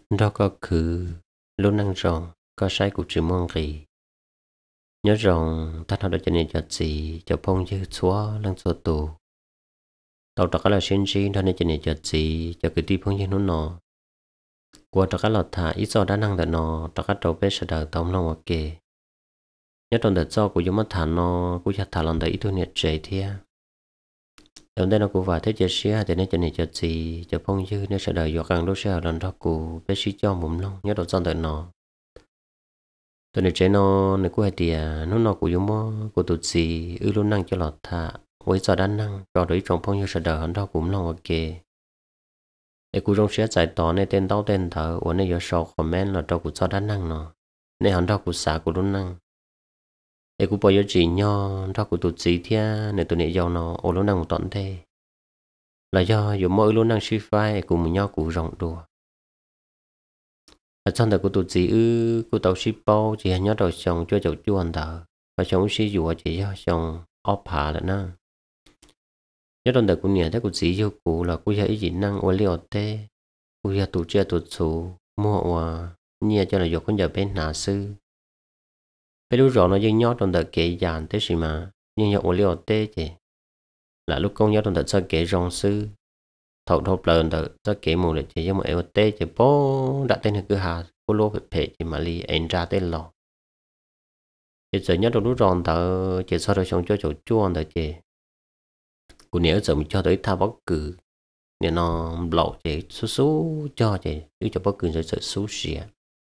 đó có cứ luôn năng rong có sai của chữ mong gì nhớ rằng ta nói cho nên cho gì cho phong chứ xóa lăng xóa tù tàu đó là sinh sinh cho nên cho nên cho gì cho cái đi phong như nó nọ qua đó là thả ít do đã năng là nọ đó cái đầu bé sẽ đợi tông lòng ok nhớ trong đợt do của chúng mất thả nó cũng sẽ thả lòng đấy ít thôi nhiệt chạy thia đồng đây nó cũng vào thế chơi xía thì nên cho nên cho gì cho phong chứ nó sẽ đợi do càng lúc sẽ lần đó của bé sĩ cho mồm lòng nhớ đầu do đợi nọ tụi này chế nó này cũng hay tiề nó cũng giống của tụi gì luôn năng cho lọt thà với giờ đang năng cho đấy trong phong như sẽ đỡ hơn đó cũng lòng ok để cũng trong sẽ giải tỏa này tên tao tên thở và này giờ sau comment là cho cũng giờ đang năng nó này hơn đó cũng xả cũng luôn năng để cũng bao giờ chỉ nho đó của tụi gì thia này tụi này giàu nó ô luôn năng một tận thế là do dùng mỗi luôn năng suy phai cùng một nhau cũng rộng đùa ở trong đời của tụi chị của tàu ship bao chỉ nhớ đầu chồng cho chậu chuồn thở và chồng sĩ dụ chỉ cho chồng ốp hạ là nó nhớ trong đời của nhà thế của chị yêu cụ là của gia ý gì năng ô liều tê của gia tụi trẻ tụi chủ mua và nhẹ cho là dục con giờ bên nhà sư cái lúc rõ nó dân nhớ trong đời kể dàn thế gì mà nhưng nhớ ô liều tê chứ là lúc con nhớ trong đời sao kể rong sư thầu thầu lần đó ta kể một lần chỉ giống một eo tê chỉ bố đặt tên cứ hà cô lô phải phê chỉ mà li anh ra tên lò chỉ giờ nhớ đâu lúc ròn tờ chỉ sau đó xong cho chỗ chuông tờ chỉ cô nếu giờ mình cho tới tha bất cứ nếu nó lộ chỉ số số cho chỉ chứ cho bất cứ rồi sợ số xỉa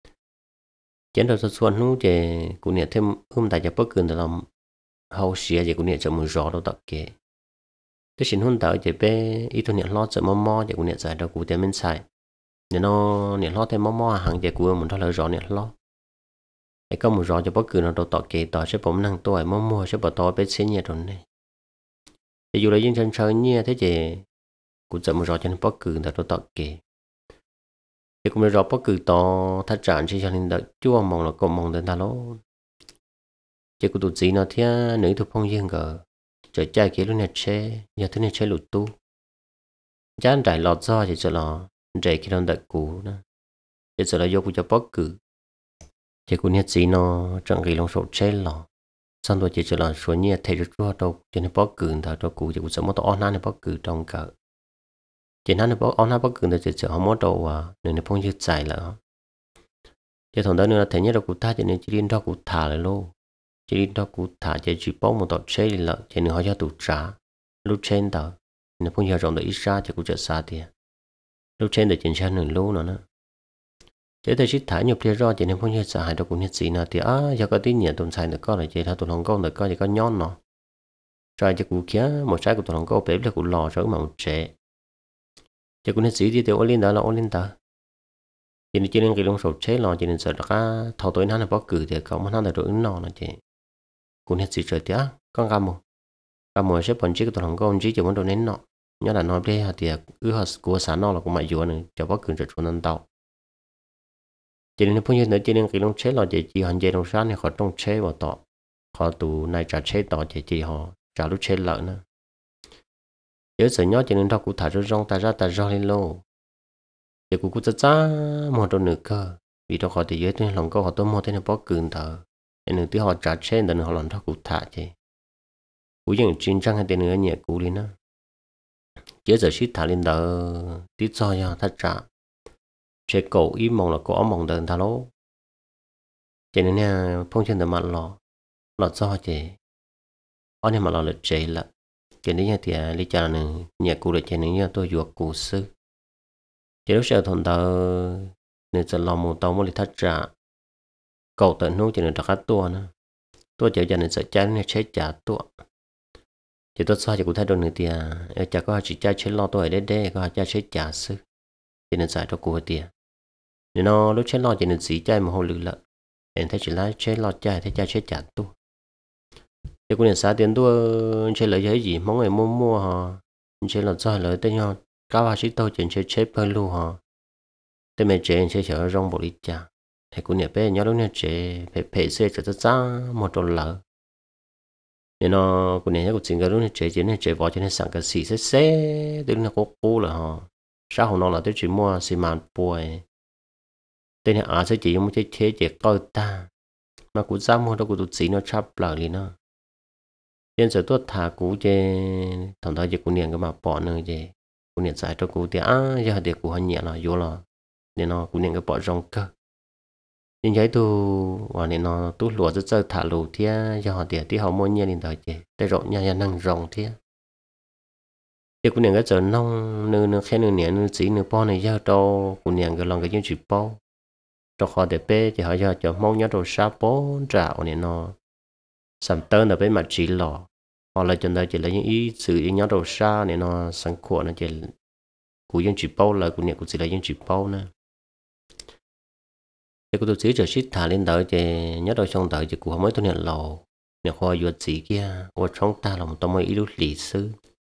chén đầu xuân lúc chỉ cô nếu thêm hôm tại cho bất cứ là làm hậu xỉa chỉ cô nếu cho mình rõ đâu tập kể cái xin hôn tạo chỉ bé ít thôi nhận lo sợ mò chỉ cũng nhận giải đâu cũng tiền mình xài nên nó nhận lo thêm mò hàng chỉ cũng mình thôi là rõ nhận lo cái có một rõ cho bất cứ nó đâu tọt kề tọt sẽ bấm năng tuổi mò sẽ bỏ to bé xí nhẹ rồi này thì dù là những chân chơi nhẹ thế chỉ cũng sợ một rõ cho nên bất cứ là đâu tọt kề thì cũng rõ bất cứ to thắt chặt chỉ cho nên đợi chua mong là còn mong đến ta lố chỉ cũng tụt gì nó thế nữ thuộc phong dương gờ trời trai kia lúc này chơi giờ thứ này chơi lụt tu chán trải lọt do thì cho nó chạy khi nó đợi cũ nữa để cho nó vô cho bất cứ chỉ cũng nhất gì nó chẳng kỳ lòng sầu chơi lọ xong rồi chỉ cho nó số nhẹ thấy được rồi đâu cho nên bất cứ thằng đâu cũ chỉ cũng sợ mất on này bất cứ trong cỡ chỉ nó bất on bất cứ thì chỉ không mất đâu nên nó phong như dài là chỉ thằng đó nữa là thấy nhất là cụ ta cho nên chỉ liên đó cụ thả lại luôn chỉ đi đó cụ thả chỉ bóng một tọt chơi là chỉ nữa họ cho tụ trả lúc trên đó nó không giờ rộng được ít ra chỉ cũng chợt xa thì lúc trên để chuyển sang nửa lúa nữa chỉ thấy chỉ thả nhiều kia rồi chỉ nên không giờ xa hay đâu cũng nhất gì nào thì giờ có tí nhiều tồn tại được có là chỉ thả tụi lòng con được có chỉ có nhon nó rồi chỉ cũng kia một trái của tụi lòng con bếp là cũng lò rồi mà một trẻ chỉ cũng nhất gì thì ô linh đó là ô linh đó chỉ nên cái lông sầu chế lò chỉ nên sợ là thầu tối nó là bó cử thì không nó là đội nó là chỉ cũng hết gì trời tía con cam mồ sẽ bận chiếc tụi thằng con chỉ chỉ muốn đồ nén nọ nhớ là nói đây thì cứ họ của sản nó là cũng mày dùa nữa cho bó cử rồi cho nên tàu chỉ nên phong như nữa chỉ nên cái lông chế lò chỉ hành dây đồng sáng thì họ trong chế vào tọ họ tụ này trả chế tọ chỉ họ trả lúc chế lợn nữa nhớ sợ nhớ chỉ nên đọc cụ thả cho rong ta ra lên lô thì cụ cha một đôi nửa cơ vì đó họ thì dưới trên lòng câu họ tôi mua thế này bó cứng thở nên tí họ trả trên để họ làm đó cụ thả chứ cụ những chuyên trang hay tiền nữa nhẹ cụ đi nữa chứ giờ shit thả lên đó tí cho thắt trả sẽ cổ ý mong là cổ mong đợn thả lố cho nên nha phong trên tờ mặt lọ cho chứ ở đây mà lọ lật chạy là cho nên nha thì lý trả là nhẹ cụ được cho nên nha tôi dùa cụ sư chỉ lúc sau thằng ta nên sẽ làm một tàu mới thắt trả cầu tận nô chỉ nên đặt tua nữa tua chỉ cho nên sẽ trái nên chế trả tua chỉ tôi sao chỉ cũng thay đổi nữa thì chả có chỉ trái chế lo tôi ở đây có trái chế trả sư chỉ nên giải cho cô tiền nên nó lúc chế lo chỉ nên chỉ trái mà hồ lử lợ nên thấy chỉ lái chế lo trái thấy trái chế trả tua chỉ cũng nên xả tiền tua chế lợi cái gì mong người mua họ chế là do lợi tới nhau các bác sĩ tôi chuyển chế bơi luôn họ tôi mẹ chế chế chở rong bộ đi chả thì cũng nhớ bé nhớ lúc nhớ chế phải xe cho ra một đôi lợ nên nó cũng nhớ cũng chính cái lúc nhớ chế vào cho nên sẵn cái xì xe từ nó cố là họ sao họ nói là tôi chỉ mua xi măng bùi tên này sẽ chỉ dùng một cái chế chế coi ta mà cũng dám mua đâu cũng tụt xí nó chắp lại liền nó hiện giờ tôi thả cú chế thằng thằng chế cú niệm cái mà bỏ nữa chế cú niệm sai cho cú thì giờ để cú hành nhẹ là vô là nên nó cú niệm cái bỏ rong cơ nhưng vậy tu và nên nó tu lúa rất sơ thả lù thia giờ họ để tí họ mua nhẹ liền đời chế để rộng nhà năng rong thia chế cú niệm cái giờ nông nương khen nương niệm nương xí nương bỏ này giờ cho cú niệm cái lòng cái những chuyện bỏ cho họ để bé thì họ giờ cho mong nhớ đồ sa bó trả nên nó sắm tên ở bên mặt chỉ lò họ lại chân đây chỉ là những ý sự ý nhớ đồ sa nên nó sáng khổ nó chỉ của dân chỉ bao là của nhà của chỉ là dân chỉ bao nè thì của tôi chỉ cho shit thả lên đợi thì nhớ đồ trong đợi thì của mới tôi nhận lò nhà khoa vừa chỉ kia ở trong ta là một tấm mới ý lúc lý sư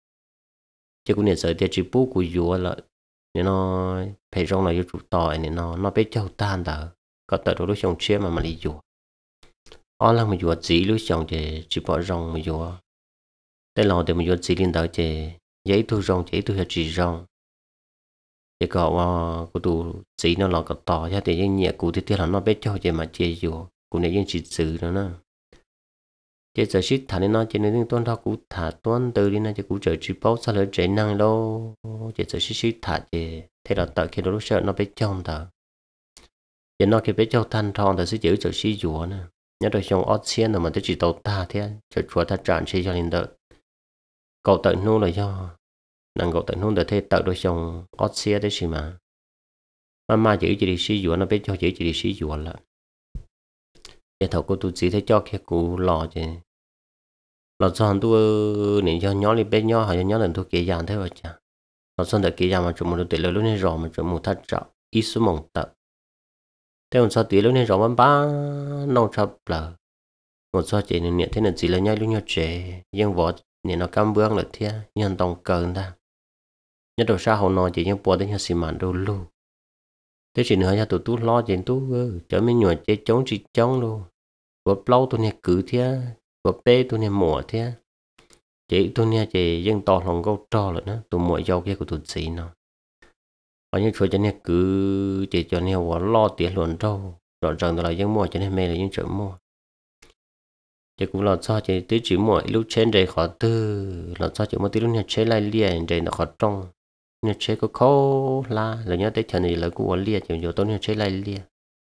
chứ của nhà sợ thì chỉ bố của vừa là nên nó phải trong là chủ tỏi nên nó biết châu tan đỡ có tờ đồ lúc trong chia mà lý vừa ó là mình vừa chỉ lúc trong thì chỉ bỏ rong mình vừa đây là để mình vừa chỉ lên đỡ thì giấy thu rong giấy thu chỉ rong thì có của tụ chỉ nó là cái tỏ cho thì những nhẹ cụ thì là nó biết châu thì mà chia vừa cụ này những chỉ xử nữa nè chế giờ shit thà nên nó chế nên tuân thao cú thả tuân từ đi này chế cú chờ chỉ bao sao lại chế năng đâu chế giờ shit thả chế thế là tạo khi đó lúc sợ nó biết trong thở chế nó khi biết trong thanh thon thì sẽ giữ chờ shit dùa nè nhớ được trong ót xiên mà tới chỉ tàu ta thế chờ chùa ta tràn chỉ cho nên đợi cậu tận nu là do nàng cậu tận nu để thế tạo được trong ót xiên đấy gì mà giữ chỉ đi shit dùa nó biết cho giữ chỉ đi shit dùa là cái thầu cô tôi chỉ thấy cho cái cụ lò chứ lò son tôi nên cho nhỏ đi bé nhỏ hay nhỏ lần tôi kể dàn thế vậy chả lò son được kể dàn mà chúng mình tự lấy lúc này rồi mà chúng mình thắt chặt ít số mỏng tật thế còn sao tí lúc này rồi mà ba nông chập lờ một số chị nên thế là chỉ là nhai lúc nhau trẻ nhưng vợ nên nó cam bước là thế nhưng đồng cờ ta nhất đầu sao họ nói chỉ nhưng bỏ đến nhà xì màn đâu luôn thế chỉ nữa cho tụi tôi lo chuyện tôi chở mấy nhỏ chơi chống chỉ chống luôn của lâu tôi nghe cử thế của bé tôi nghe mùa thế chị tôi nghe chị dân to lòng câu trò rồi đó tụi mọi dâu kia của tụi chị nó ở những chỗ cho nên cứ chị cho nên họ lo tiền luôn đâu rõ ràng là dân mua cho nên mẹ là những chỗ mua chị cũng lo cho chị tới chỉ mua lúc trên đây khó tư lo cho chị mua tới lúc nhà chế lại liền đây nó khó trong nhà chế có khó là nhớ tới chuyện này là của liền chỉ nhiều tôi nhà chế lại liền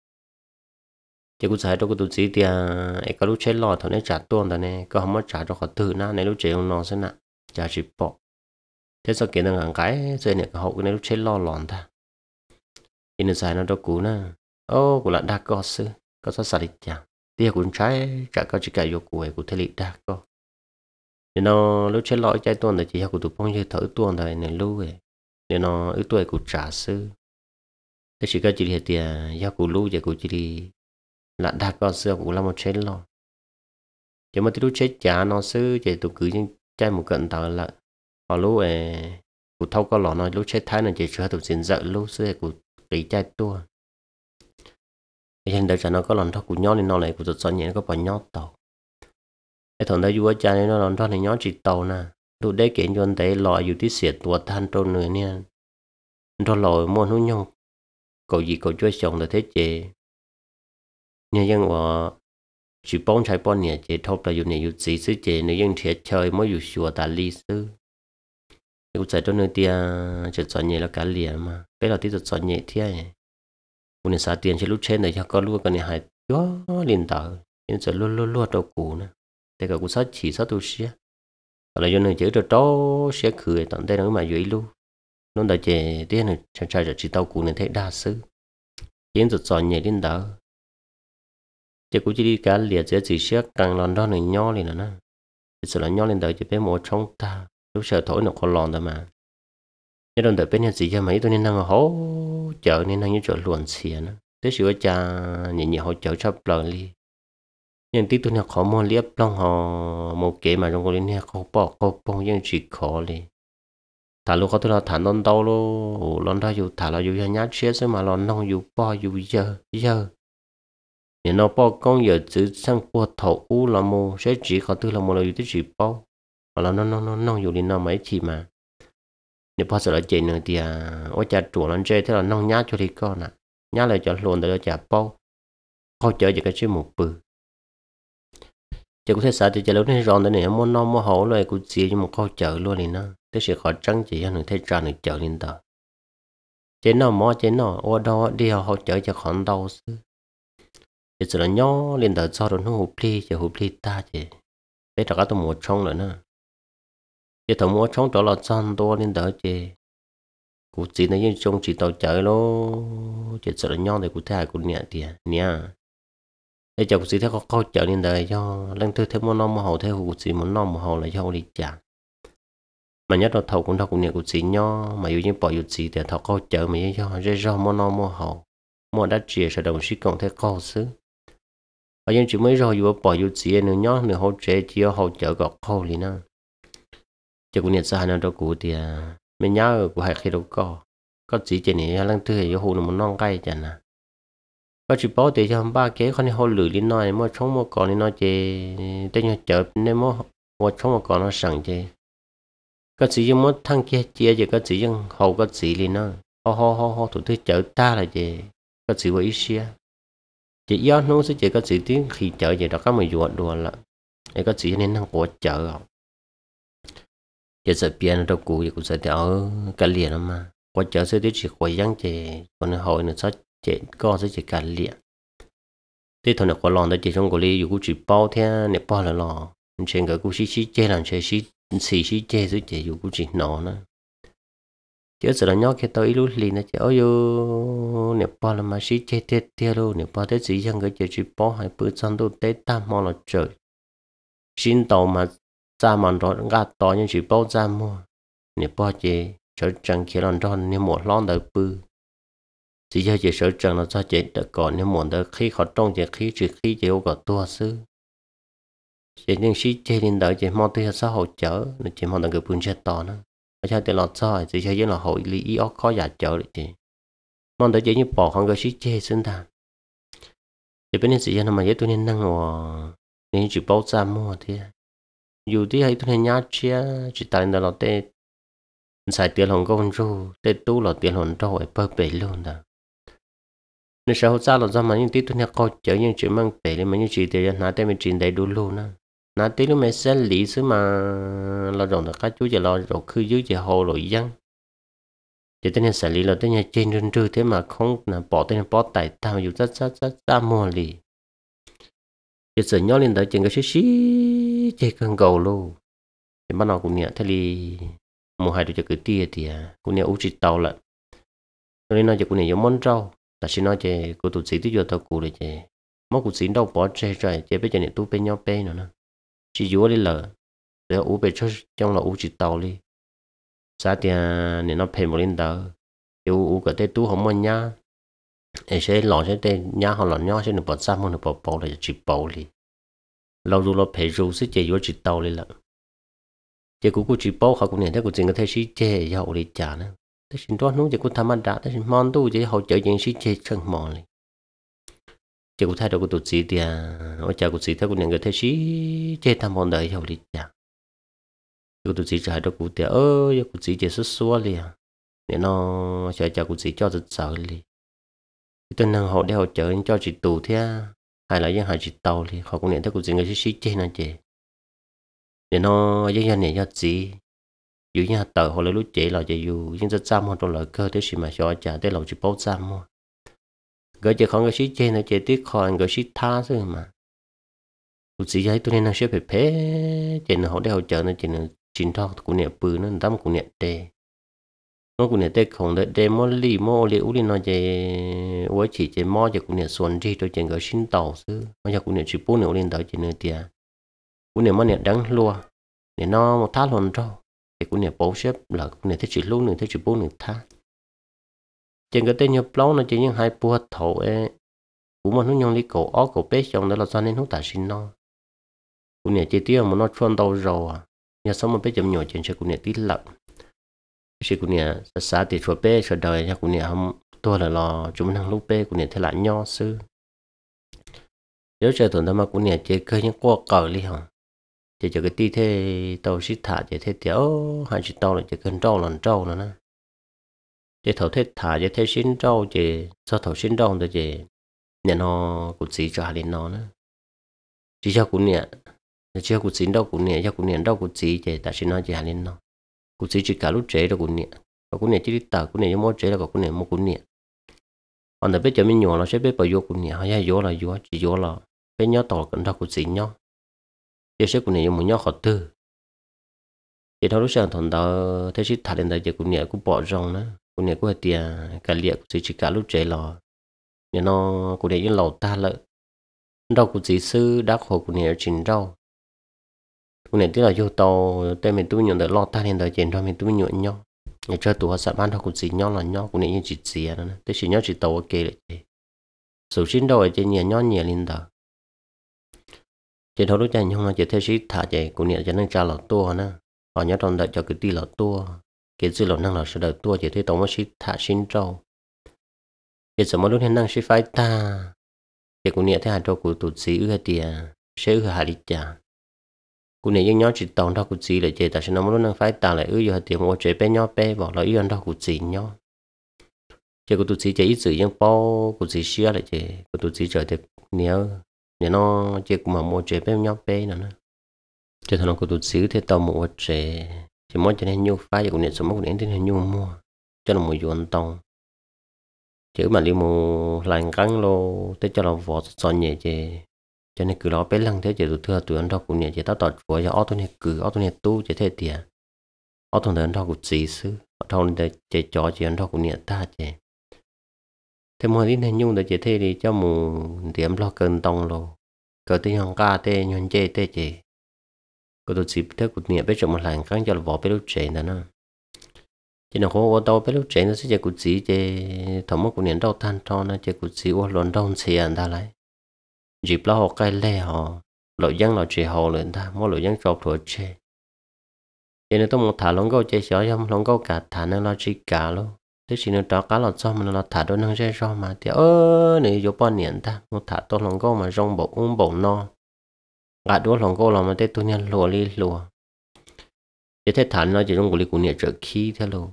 chỉ cũng sai đâu có tụi chị thì cái lúc chơi lò thằng này trả tuôn thằng này có không có trả cho họ thử na này lúc chơi ông nó xem nè trả chỉ bỏ thế sao kiện thằng cái chơi này hậu cái này lúc chơi lò lòn ta thì nó sai nó đâu cũ nè ô của bạn đã có sư có sao sai đi chả tia cũng trái trả có chỉ cái vô của thể lực đã có thì nó lúc chơi lò chơi tuôn thì chỉ học của tụi phong chơi thử tuôn thằng này lưu ấy thì nó ước tuổi của trả sư thế chỉ có chỉ là tiền giao của lưu thì của chỉ đi là đã có xưa cũng là một chế lo chỉ mà lúc chết chả nó xứ chỉ tụi cứ những trái một cận tờ là họ lúc cũng thâu có lọ nó lúc chết thái nó chỉ chưa tụi xin giận lúc xưa cũng bị trái tua hiện tại chả nó có lần thâu cũng nhó nên nó lại cũng tụt sợ nhẹ có phải nhó tàu cái thằng đó vua cha nên nó lần thâu này nhó chỉ tàu nè lúc đấy kiện cho anh thấy lọ dù tí xịt tua than trôn người nha nó lòi mua nó nhông cậu gì cậu chơi chồng là thế chị nhà dân họ chỉ bón trái bón nhẹ chỉ thốt là dùng này dùng gì xứ chỉ nếu dân thiệt chơi mới dùng sủa ta ly xứ nếu chạy cho nơi tia chỉ chọn nhẹ là cả liền mà cái là tí chọn nhẹ thế này còn này xả tiền chỉ lúc trên này cho con luôn cái này hay quá liền tờ nên sẽ luôn luôn luôn đầu cũ nè để cả cũng sát chỉ sát tu xía là do này chỉ cho đó sẽ cười tận đây nó mà dưới luôn nó đã chỉ tiền này chạy chỉ tàu cũ này thấy đa xứ kiến rồi chọn nhẹ liền tờ chỉ cũng chỉ đi cả liệt sẽ chỉ xét càng lần đó này nho lên nè chỉ sợ là nho lên đời chỉ bé một trong ta lúc sợ thổi nó còn lòn thôi mà nhưng lần đời bên nhà gì cho mấy tôi nên năng hố chợ nên năng như chỗ luồn xìa nữa thế sửa cha nhẹ nhẹ họ chợ cho bờ đi nhưng tí tôi nhà khó mua liếp long họ một kế mà trong cô lên nhà khó bỏ khó bông nhưng chỉ khó đi thả lúc có tôi là thả non đâu luôn lon đó dù thả là dù nhát chết mà lon nông dù bỏ dù giờ nên nó bao công giờ chữ sang qua thầu u là mồ sẽ chỉ có tư là mồ làอยู่ที่chỉ bao hoặc là nóอยู่đi nó mấy chỉ mà nếu bao giờ là chạy nữa thì ôi cha chủ lần chơi thế là nông nhát cho đi con à nhá lại cho luôn để chả bao khó chở chỉ cái chữ một bự chỉ có thể xả thì chỉ lúc này ròn tới này muốn non muốn hậu rồi cũng chỉ nhưng mà khó chở luôn này nó thế sẽ khó trắng chỉ cho người thấy ra người chở lên tờ chế nó mò chế nó ở đó đi họ chở cho khoản đau xứ chỉ là nhỏ lên tờ cho rồi nó hụp li chỉ hụp li ta chỉ bây giờ các tôi mua trong rồi nữa chỉ thằng mua trong đó là chăn to lên tờ chỉ cụ chỉ là những trong chỉ tàu chở lo chỉ là nhỏ thì cụ thấy cụ nhẹ tiền nhẹ để cho cụ chỉ thấy có chở lên tờ cho lần thứ thêm muốn non muốn hậu thêm cụ chỉ muốn non muốn hậu là cho đi trả mà nhất là thầu cũng thầu cũng nhận cũng chỉ nho mà yêu như bỏ yêu chỉ thì thầu câu chở mà cho rơi ra mua non mua hậu mua đắt chia sẽ đồng sĩ cộng thế câu xứ ở những chỉ mới rồi yêu bỏ yêu chỉ nữa nhó nữa hậu chế chỉ hậu chở gọt câu liền nè cho cũng nhận ra nó đâu cụ thì mình nhớ của hai khi đâu có chỉ trên này lần thứ hai yêu nó non cay chẳng nè có chỉ bảo để cho ba kế con hậu lử lên nói mua chống mua còn lên nói chê tên nhau chở nên mua chống mua còn nó sẵn chê có chỉ dùng một thằng kia chia thì có chỉ dùng hậu có chỉ liền nó ho tụi tôi chở ta là gì có chỉ với xe chỉ do nó sẽ chỉ có chỉ tiếng khi chở vậy đó có mà dọa đùa là để có chỉ nên thằng của chở không giờ sợ biển đâu cụ thì cũng sẽ ở cả liền mà của chở sẽ chỉ quay giăng chỉ còn hồi nữa sẽ chỉ có sẽ chỉ cả liền thế thôi là có lòng đó chỉ trong cái lý cũng chỉ bao thế này bao là lo trên cái cũng xí chế làm chơi xí chế dưới chế cũng chỉ nó nữa chứ giờ là nhóc cái tôi lúc liền nó chỉ ôi yo nè bao là mà xí chế tết tết luôn nè bao tết gì chẳng cái chỉ bao hai bữa xong tôi tết tam mong là trời xin tàu mà ra màn đó gạt to nhưng chỉ bao ra mua nè bao chế sợ chẳng kia làm đó nè một lon đời bự chỉ cho chỉ sợ chẳng là cho chế được còn nè một đời khi khó trong chế khi chế ô có tua sư chỉ những sĩ chế lên đợi chỉ mong tới xã hội chở nên chỉ mong đừng cái buôn xe to nữa ở cho tiền lọt cho chỉ cho những là hội lý ý óc khó giả chở được chị mong tới chỉ như bỏ không cái sĩ chế xứng đáng thì bên này chỉ cho mà với tôi nên năng hòa nên chỉ bao ra mua thì dù tí hay tôi nên nhát chia chỉ tại đó là tê xài tiền hồng công ru tê tu là tiền hồng trâu ở bờ bể luôn đó nên sao ra là do mà những tí tôi nên coi chở những chuyện mang bể lên mà những chuyện tiền nào tên mình chuyện đầy đủ luôn á nãy tí lúc mẹ sẽ lý xứ mà lo rộng là các chú chỉ lo rộng khư dưới chỉ hồ lội dân chỉ tên xử lý là tên nhà trên rừng rư thế mà không là bỏ tên bỏ tại ta mà dù rất ra mua lì chỉ sợ nhớ lên tới chuyện cái xí chơi cơn gầu luôn thì bắt đầu cũng nhẹ thế thì một hai đứa cho cái tia thì cũng nhẹ uống chỉ tàu lận nên nói cho cũng nhẹ giống món rau ta chỉ nói chơi cô tụt sĩ tí vô tao cụ để chơi món cụ sĩ đâu bỏ chơi rồi chơi bây giờ này tu bên nhau bên nữa nè chỉ dúa đi lờ để u về cho trong là u chỉ tàu đi giá tiền nên nó phê một lên tờ u cái tết tu không muốn nhá để sẽ lò sẽ tên nhá họ lò nhá sẽ được bỏ ra muốn được bỏ là chỉ bỏ đi lâu rồi nó phê rồi sẽ chỉ dúa chỉ tàu đi lợ chỉ cũng chỉ bỏ họ cũng nhận thấy cũng chỉ có thể sĩ chế cho họ đi trả nữa thế xin đó nó chỉ cũng tham ăn đã thế xin món tu chỉ họ chở những sĩ chế chân mòn đi chỉ cũng thay đổi của tụt sĩ thì ở chợ của sĩ theo cũng nhận cái thế sĩ chế tham món đời họ đi trả của tụt sĩ trả được của tiền của sĩ chế số liền để nó chợ của sĩ cho rất sợ liền tôi năng họ đeo chở cho chị tù thế hay là những hai chị tàu thì họ cũng nhận thấy của sĩ người sĩ chế này chế để nó dân dân này cho chị dù như tờ họ lấy lúc chế là chỉ dù nhưng rất chăm họ trong lời cơ thế gì mà cho trả tới lâu chỉ bao chăm mà gửi chỉ không cái sĩ trên nó chỉ tiếc còn gửi sĩ tha thôi mà cụ sĩ giấy tôi nên nó sẽ phải phê trên họ đeo chợ nó chỉ là chính thọ của nè bự nó đâm của nè tê nó của nè tê không đợi tê mò li u li nó chỉ với chỉ mò chỉ của nè xuân đi tôi chỉ gửi xin tàu chứ nó chỉ của nè chỉ bốn nè lên tàu chỉ nè tiền của nè mò nè đắng lúa để nó một tháng luôn rồi thì của nè bố xếp là của nè thế chỉ luôn nè thế chỉ bốn nè tháng trên cái tên nhập lâu nó chỉ những hai bùa thổ ấy cũng mà nó nhong đi cổ bé trong đó là cho nên nó ta xin nó cũng nhẹ chỉ tiêu mà nó chuẩn đầu rồi à nhà sống mà bé chậm nhỏ trên sẽ cũng nhẹ tí lợn sẽ cũng nhẹ xã thì cho bé cho đời nha cũng nhẹ không tôi là lo chúng mình lúc bé cũng nhẹ thế lại nho sư nếu chơi tuần đó mà cũng nhẹ chỉ cơ những qua cờ đi hả chỉ cho cái tí thế tàu xít thả chỉ thế tiểu hai chỉ tàu là chỉ cần trâu lần trâu nữa nè chỉ thầu thế thả chỉ thế xin rau chỉ sao thầu xin rau thôi chỉ nhà nó cũng chỉ cho lên nó nữa chỉ cho cũng nhẹ chỉ cho cũng chỉ đâu cũng nhẹ cho cũng nhẹ đâu cũng chỉ tại xin nó chỉ lên nó cũng chỉ cả lúc chế đâu cũng nhẹ và cũng nhẹ chỉ tờ cũng nhẹ mỗi chế là cũng nhẹ mỗi cũng nhẹ còn tại biết cho mình nhỏ nó sẽ biết bao nhiêu cũng nhẹ hay vô là vô chỉ vô là biết nhớ tàu cần đâu cũng chỉ nhớ chỉ sẽ cũng nhẹ một nhớ khó tư chỉ thầu lúc sáng thằng đó thế chỉ thả lên đây chỉ cũng nhẹ cũng bỏ rong nữa cũng nhẹ cũng tiền cả liệt cũng chỉ cả lúc chế là nhà nó cũng để những lẩu ta lợi đâu cũng chỉ sư đắc hồ cũng nhẹ trình rau cũng nhẹ tức là vô tàu tên mình tôi nhận được lo ta lên đời trên thôi mình tôi nhận nhau nhà chơi tụi họ sắp ăn đâu cũng chỉ nhau là nhau cũng nhẹ như chỉ xìa đó thế chỉ nhau chỉ tàu ok là gì số chín đâu ở trên nhà nhau nhẹ lên đời trên thấu lúc chạy nhưng mà chỉ theo sĩ thả chạy cũng nhẹ cho nên trả lẩu tua nữa họ nhớ trong đợi cho cái ti lẩu tua cái gì lẩu năng là sẽ đợi tua chỉ thấy tàu mới sĩ thả xin rau cái giờ mà lúc hiện năng sĩ phải ta cái cũng nhẹ thế hạt rau của tụt sĩ ư tiền sẽ ư hạt đi chả cũng nhẹ những nhóm chỉ tàu đâu cũng chỉ là chỉ tại sao nó lúc năng phải ta lại ư giờ tiền mua chế bé nhỏ bé bỏ lại ư ăn đâu cũng chỉ nhau chỉ của tụt sĩ chỉ ít sự những bao của sĩ xia lại chỉ của tụt sĩ trở được nhiều để nó chỉ cũng mà mua chế bé nhỏ bé nữa chỉ thằng nó của tụt sĩ thế tàu mua chế chỉ muốn cho nên nhiều phái cũng nhẹ số cũng nhẹ thì nhiều mua cho nó mua yuan tông chứ mà đi mua lành cắn lô thế cho nó vỏ son nhẹ chứ cho nên cứ lo bé lăng thế chỉ tụi thưa tụi anh đó cũng nhẹ chỉ tao tọt của cho auto này cứ auto này tu chỉ thế tiền auto này anh đó cũng chỉ xứ auto này chỉ cho chỉ anh đó cũng nhẹ ta chứ thế mà đi nên nhung để chỉ thế thì cho mù điểm lo cơn tông lô cỡ tiếng hong ca tê nhon chê tê chứ có tụi chỉ thế cũng nhẹ bé trong một lành cắn cho nó vỏ bé lúc trẻ nữa chỉ là có ô tô bé lúc trẻ nó sẽ chỉ cũng chỉ để thằng mất cũng nhận đâu than cho nó chỉ cũng chỉ ô lon đông xe anh ta lại dịp lo họ cái lẹ họ lội dân lội trẻ họ lên ta mỗi lội dân chọc thổi chê cho nên tôi muốn thả lông câu chơi xóa trong lông câu cả thả nó chỉ cả luôn thế chỉ nên cho cá lọt cho mà nó thả đôi năng dễ cho mà thì này vô bao nhiêu ta một thả tôi lông câu mà rong bộ bộ no gạt đuôi lông câu là mà tết tôi nhận lùa li lùa thế thế thả nó chỉ trong cái của nhiệt trợ khí thế luôn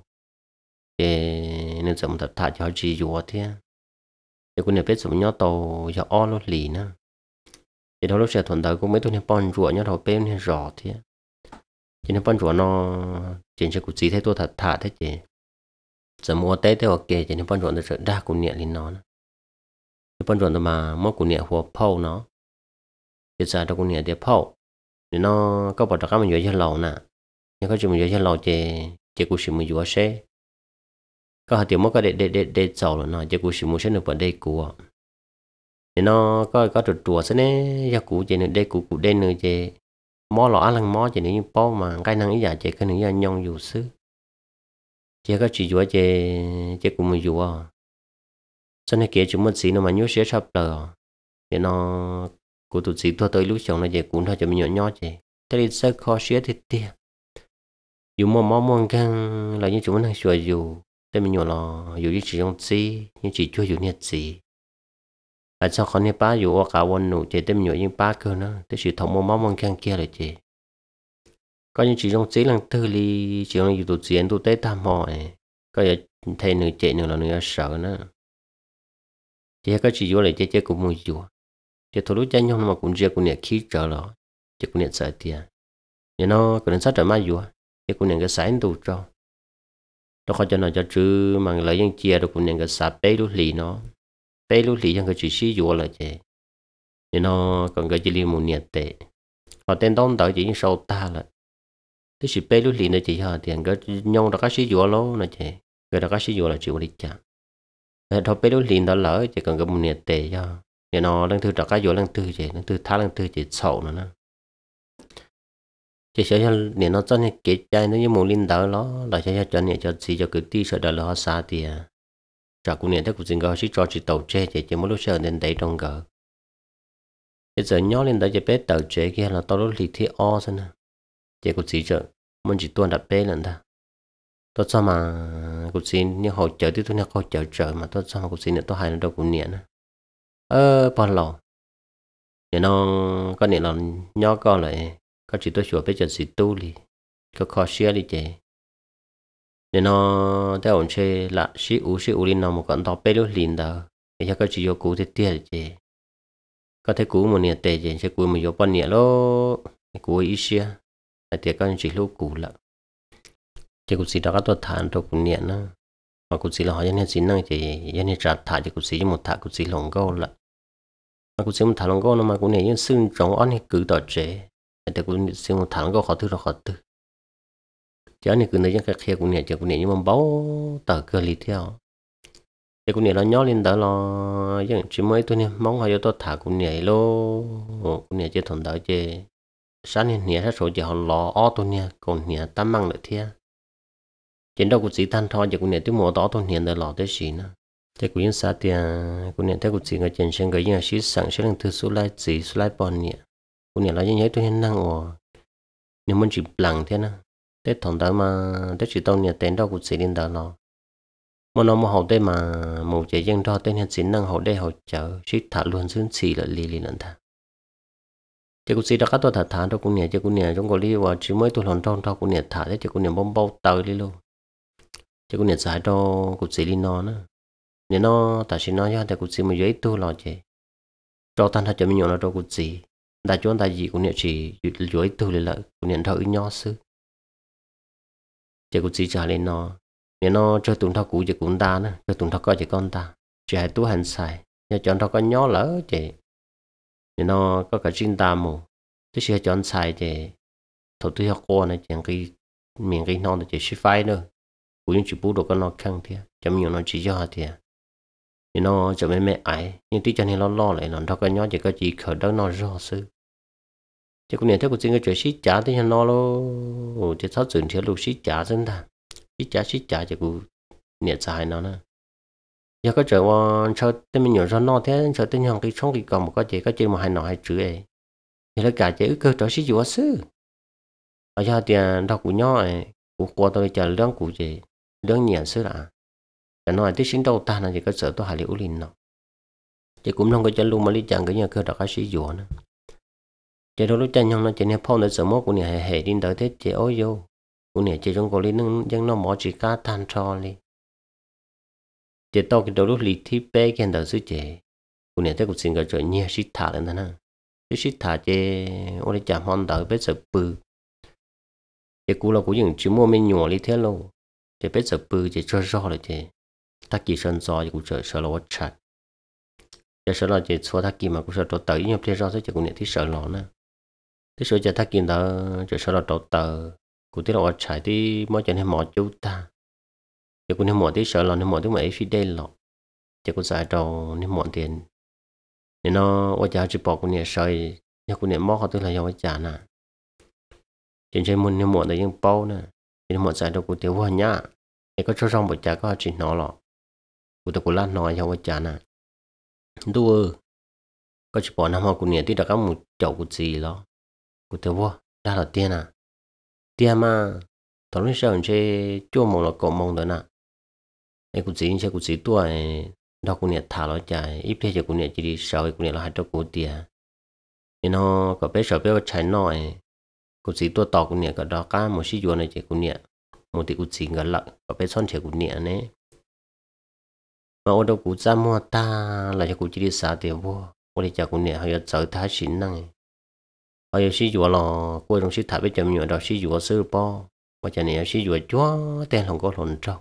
để nên sớm tập thả cho chị dùa thế để của nhiệt biết sớm nhớ tàu cho o luôn lì nữa thì đó lúc sẽ thuận lợi cũng mấy tôi nên bón rùa nhớ đầu bên nên rõ thế cho nên bón rùa nó chỉ cho của chị thế tôi thật thả thế chị giờ mua tết thế ok cho nên bón rùa nó sẽ đa của nhiệt lên nó bón rùa mà mất của nhiệt hồ phâu nó thì giờ đâu của nhiệt để phâu thì nó có bảo các mình vô cho lầu nè nhưng có chuyện mình cho lò chỉ cũng chỉ mình vừa xe có hạt tiền mất có để giàu rồi nó chỉ cũng chỉ mình sẽ được vào đây của thì nó có trượt trùa thế này gia cụ chỉ nên đây cụ đây nữa chỉ mò lọ ăn mò chỉ nên bao mà cái năng ý giả chỉ cái này nhông dù xứ chỉ có chỉ vừa chỉ cũng mình vừa cho nên kia chúng mình xí nó mà nhớ sẽ sắp lờ thì nó của tụi xí thôi tới lúc chồng nó chỉ cũng thôi cho mình nhỏ nhỏ chỉ thế thì sẽ khó xía thì tiền dù mà mong càng là như chúng mình sửa dùแต่mình nhỏ là dù như chỉ trong gì nhưng chỉ chưa dù nhiệt gì à sao con này ba dù ở cảวันnụ chỉ tem nhỏ nhưng ba cơ nó thế chỉ thông mong càng kia là chỉ có những chỉ trong gì lần thứ li chỉ trong dù tụt diện tụt tế tam hỏi có giờ thay nửa chạy nửa là nửa sợ nữa chỉ có chỉ dù lại chỉ cũng mua dù chỉ thôi lúc chơi nhau mà cũng chỉ cũng nhiệt khí trở rồi chỉ cũng nhiệt sợ tiền nhưng nó còn sát trở mai dù chỉ cũng nhiệt cái sáng tụt rồi đó khó cho nó cho chứ mà lấy những chia được cũng những cái sạp bé lúc lì nó bé lúc lì chẳng có chỉ xí dùa là chứ thì nó còn cái chỉ li một nhiệt tệ họ tên tông tới chỉ sâu ta là thế chỉ bé lúc lì nó chỉ họ tiền cái nhau đó cái xí dùa lố là chứ cái đó cái xí dùa là chịu đi chả thôi bé lúc lì đó lỡ chỉ cần cái một nhiệt tệ cho thì nó đang thư trả cái dùa đang thư chứ đang thư thá đang thư chỉ sầu nữa chỉ sợ cho nên nó cho nên kết trái nó như một linh đạo đó là cho nên cho gì cho cứ đi sợ đời lo xa thì trả cũng nên thế cũng dừng gọi chỉ cho chỉ tàu tre chỉ một lúc sợ nên đấy trong gờ bây giờ nhớ lên đó chỉ bé tàu tre kia là tao lúc lì thi o xem nè chỉ cũng chỉ chờ muốn chỉ tuần đặt bé lần ta tôi sao mà cũng xin như hỗ trợ thì tôi nhắc hỗ trợ trợ mà tôi sao mà cũng xin nữa tôi hay nó đâu cũng nhẹ nữa bao lâu thì nó có niệm là nhớ con lại có chỉ tôi sửa bây giờ chỉ tu đi có khó xia đi chị nên nó theo ổn chơi là sĩ u lên nó một con tàu bé lúc liền đó thì chắc có chỉ vô cũ thì tiếc chứ có thể cũ một niệm tệ chứ cũ một vô bao niệm lô cũ ít xia là tiếc con chỉ lúc cũ là chứ cũ gì đó có tôi thản tôi cũng niệm nó mà cũ gì là họ nhân xin năng thì nhân trả thả chứ cũ gì một thả cũ gì lòng câu là mà cũ gì một thả lòng câu nó mà cũ này nhân xưng trong ăn thì cứ tỏ chế thì cũ gì một thả lòng câu khó thứ là khó thứ chứ này cứ nói cái kia cũ này chứ cũ này nhưng mà báo tờ cơ lý theo thì cũ này nó nhỏ lên đó là những chỉ mới tôi này mong họ cho tôi thả cũ này lô cũ này chưa thuận đỡ chứ sáng này nè số chỉ họ lò ó tôi nè còn nè tam mang lại theo trên đâu cũng chỉ than thôi chứ cũng nè tôi mua đó tôi nè để lò tới gì nữa chứ cũng những sao thì cũng nè theo cũng chỉ người trên sân cái những sĩ sẵn sẽ lần thứ số lại chỉ số lại bọn nè cũng nè là những tôi hiện năng ồ nhưng mình chỉ lặng thế nè tết thằng đó mà tết chỉ tao nè tên đâu cũng chỉ lên đó lo mà nó mà hậu đây mà một chế dân đó tên hiện chỉ năng hậu đây hậu chợ sĩ thả luôn xuống chỉ là lì lì lần ta chứ cũng chỉ đó các tôi thả đâu cũng nè chứ cũng nè trong cái lý và chỉ mới tôi làm trong đó cũng nè thả thế chứ cũng nè bông bao tờ đi luôn chứ cũng nhận giải cho cuộc xử lý nó nữa nếu nó ta chỉ nói cho thì cuộc xử mà giấy tu lo chứ cho tan thật cho mình nó cho cuộc xử đại chúng ta gì cũng nhận chỉ giấy tu lại cũng nhận thở nhỏ sư chứ cuộc xử trả lên nó nếu nó cho tụi thao cũ thì cũng ta nữa cho tụi thao coi chỉ con ta chỉ hai tu hành sai nhưng chọn thao có nhỏ lỡ chứ nếu nó có cả chuyên ta mù tức là chọn sai chứ thầu tư học qua này chẳng cái miệng cái non thì chỉ phai nữa cũng chỉ bù được con nó khăng thế chấm nhiều nó chỉ cho thế thì nó cho mẹ ấy nhưng tí cho nên nó lo lại nó đâu có nhớ chỉ có chỉ khởi đó nó rõ sư chứ cũng nhận thấy cũng chỉ cái chuyện xí trả thì nó lo thì sao chuyện thì lúc xí trả dân ta xí trả thì cũng nhận sai nó nè giờ có chuyện mà sao tên mình nhớ ra nó thế sao tên hàng cái sống cái còn một có chỉ mà hai nọ hai chữ ấy thì là cả chữ cơ trở xí dùa sư ở giờ tiền đâu cũng nhớ ấy cũng qua tôi chờ lương cụ gì lương nhẹ sư là cái nói tí xin đâu ta là chỉ có sợ tôi hại liệu linh nó chỉ cũng không có chân luôn mà lý chẳng cái nhà cơ đặc sĩ dùa nữa chỉ đâu lúc chân nhau nó chỉ nên phong được sợ mốt của nhà hệ đi tới thế chỉ ôi vô của nhà chỉ trong cổ linh nó dân nó mỏ chỉ cá than cho đi chỉ tao cái đầu lúc lý thi bé cái đầu sư chế của nhà thế cũng xin cái chỗ nhiều xít thả lên đó nè cái xít thả chế ôi chạm hòn đỡ bé sợ bự chỉ cú là cú những chỉ mua mình nhỏ lý thế luôn chỉ bé sợ bự chỉ cho rõ rồi chỉ ta kỳ sơn gió cũng sợ là vật chặt giờ sợ là chỉ số ta kỳ mà cũng sợ trâu tới nhưng mà rõ sẽ chỉ cũng nhận thấy sợ lọ nữa thế sợ cho ta kỳ đó chỉ sợ là trâu tới cũng thấy là vật chặt thì mỗi chuyện hay mỏ chú ta chỉ cũng hay mỏ tí sợ là hay mỏ tí mà ấy phi đây lọ chỉ cũng sợ trâu hay mỏ tiền nên nó vật chặt chỉ bỏ cũng nhận sợ nhưng cũng nhận mỏ họ tức là do vật chặt nè trên trên muốn hay mỏ tới những bao nè thì mỏ sợ trâu cũng tiêu hoa nhá thì có cho rong vật chặt có chỉ nó lọ của tôi cũng lát nói cho vật chặt nè đua có chỉ bỏ năm họ cũng nhận tí đã có một chậu của gì đó của tôi vô đó là tiền à tiền mà thằng lúc sau chơi chua mong là cậu mong đó nè ấy của gì tuổi đó cũng nhận thả nó chạy ít thế cũng nhận chỉ đi sau cũng nhận là hai trăm của tiền thì nó có bé sợ bé chạy nói của gì tuổi to cũng nhận cái đó cả một xí này chỉ cũng nhận một tí của gì ngờ lợn có bé son trẻ cũng nhận đấy mà ở đâu cũng ra mua ta là cho cũng chỉ đi xả tiền vô ở đây chả cũng nè hay là sợ thái xỉn năng hay là xí dùa lò quay trong xí thả với chậm nhựa đó xí dùa sơ po và chả nè xí dùa chúa tên không có hồn trâu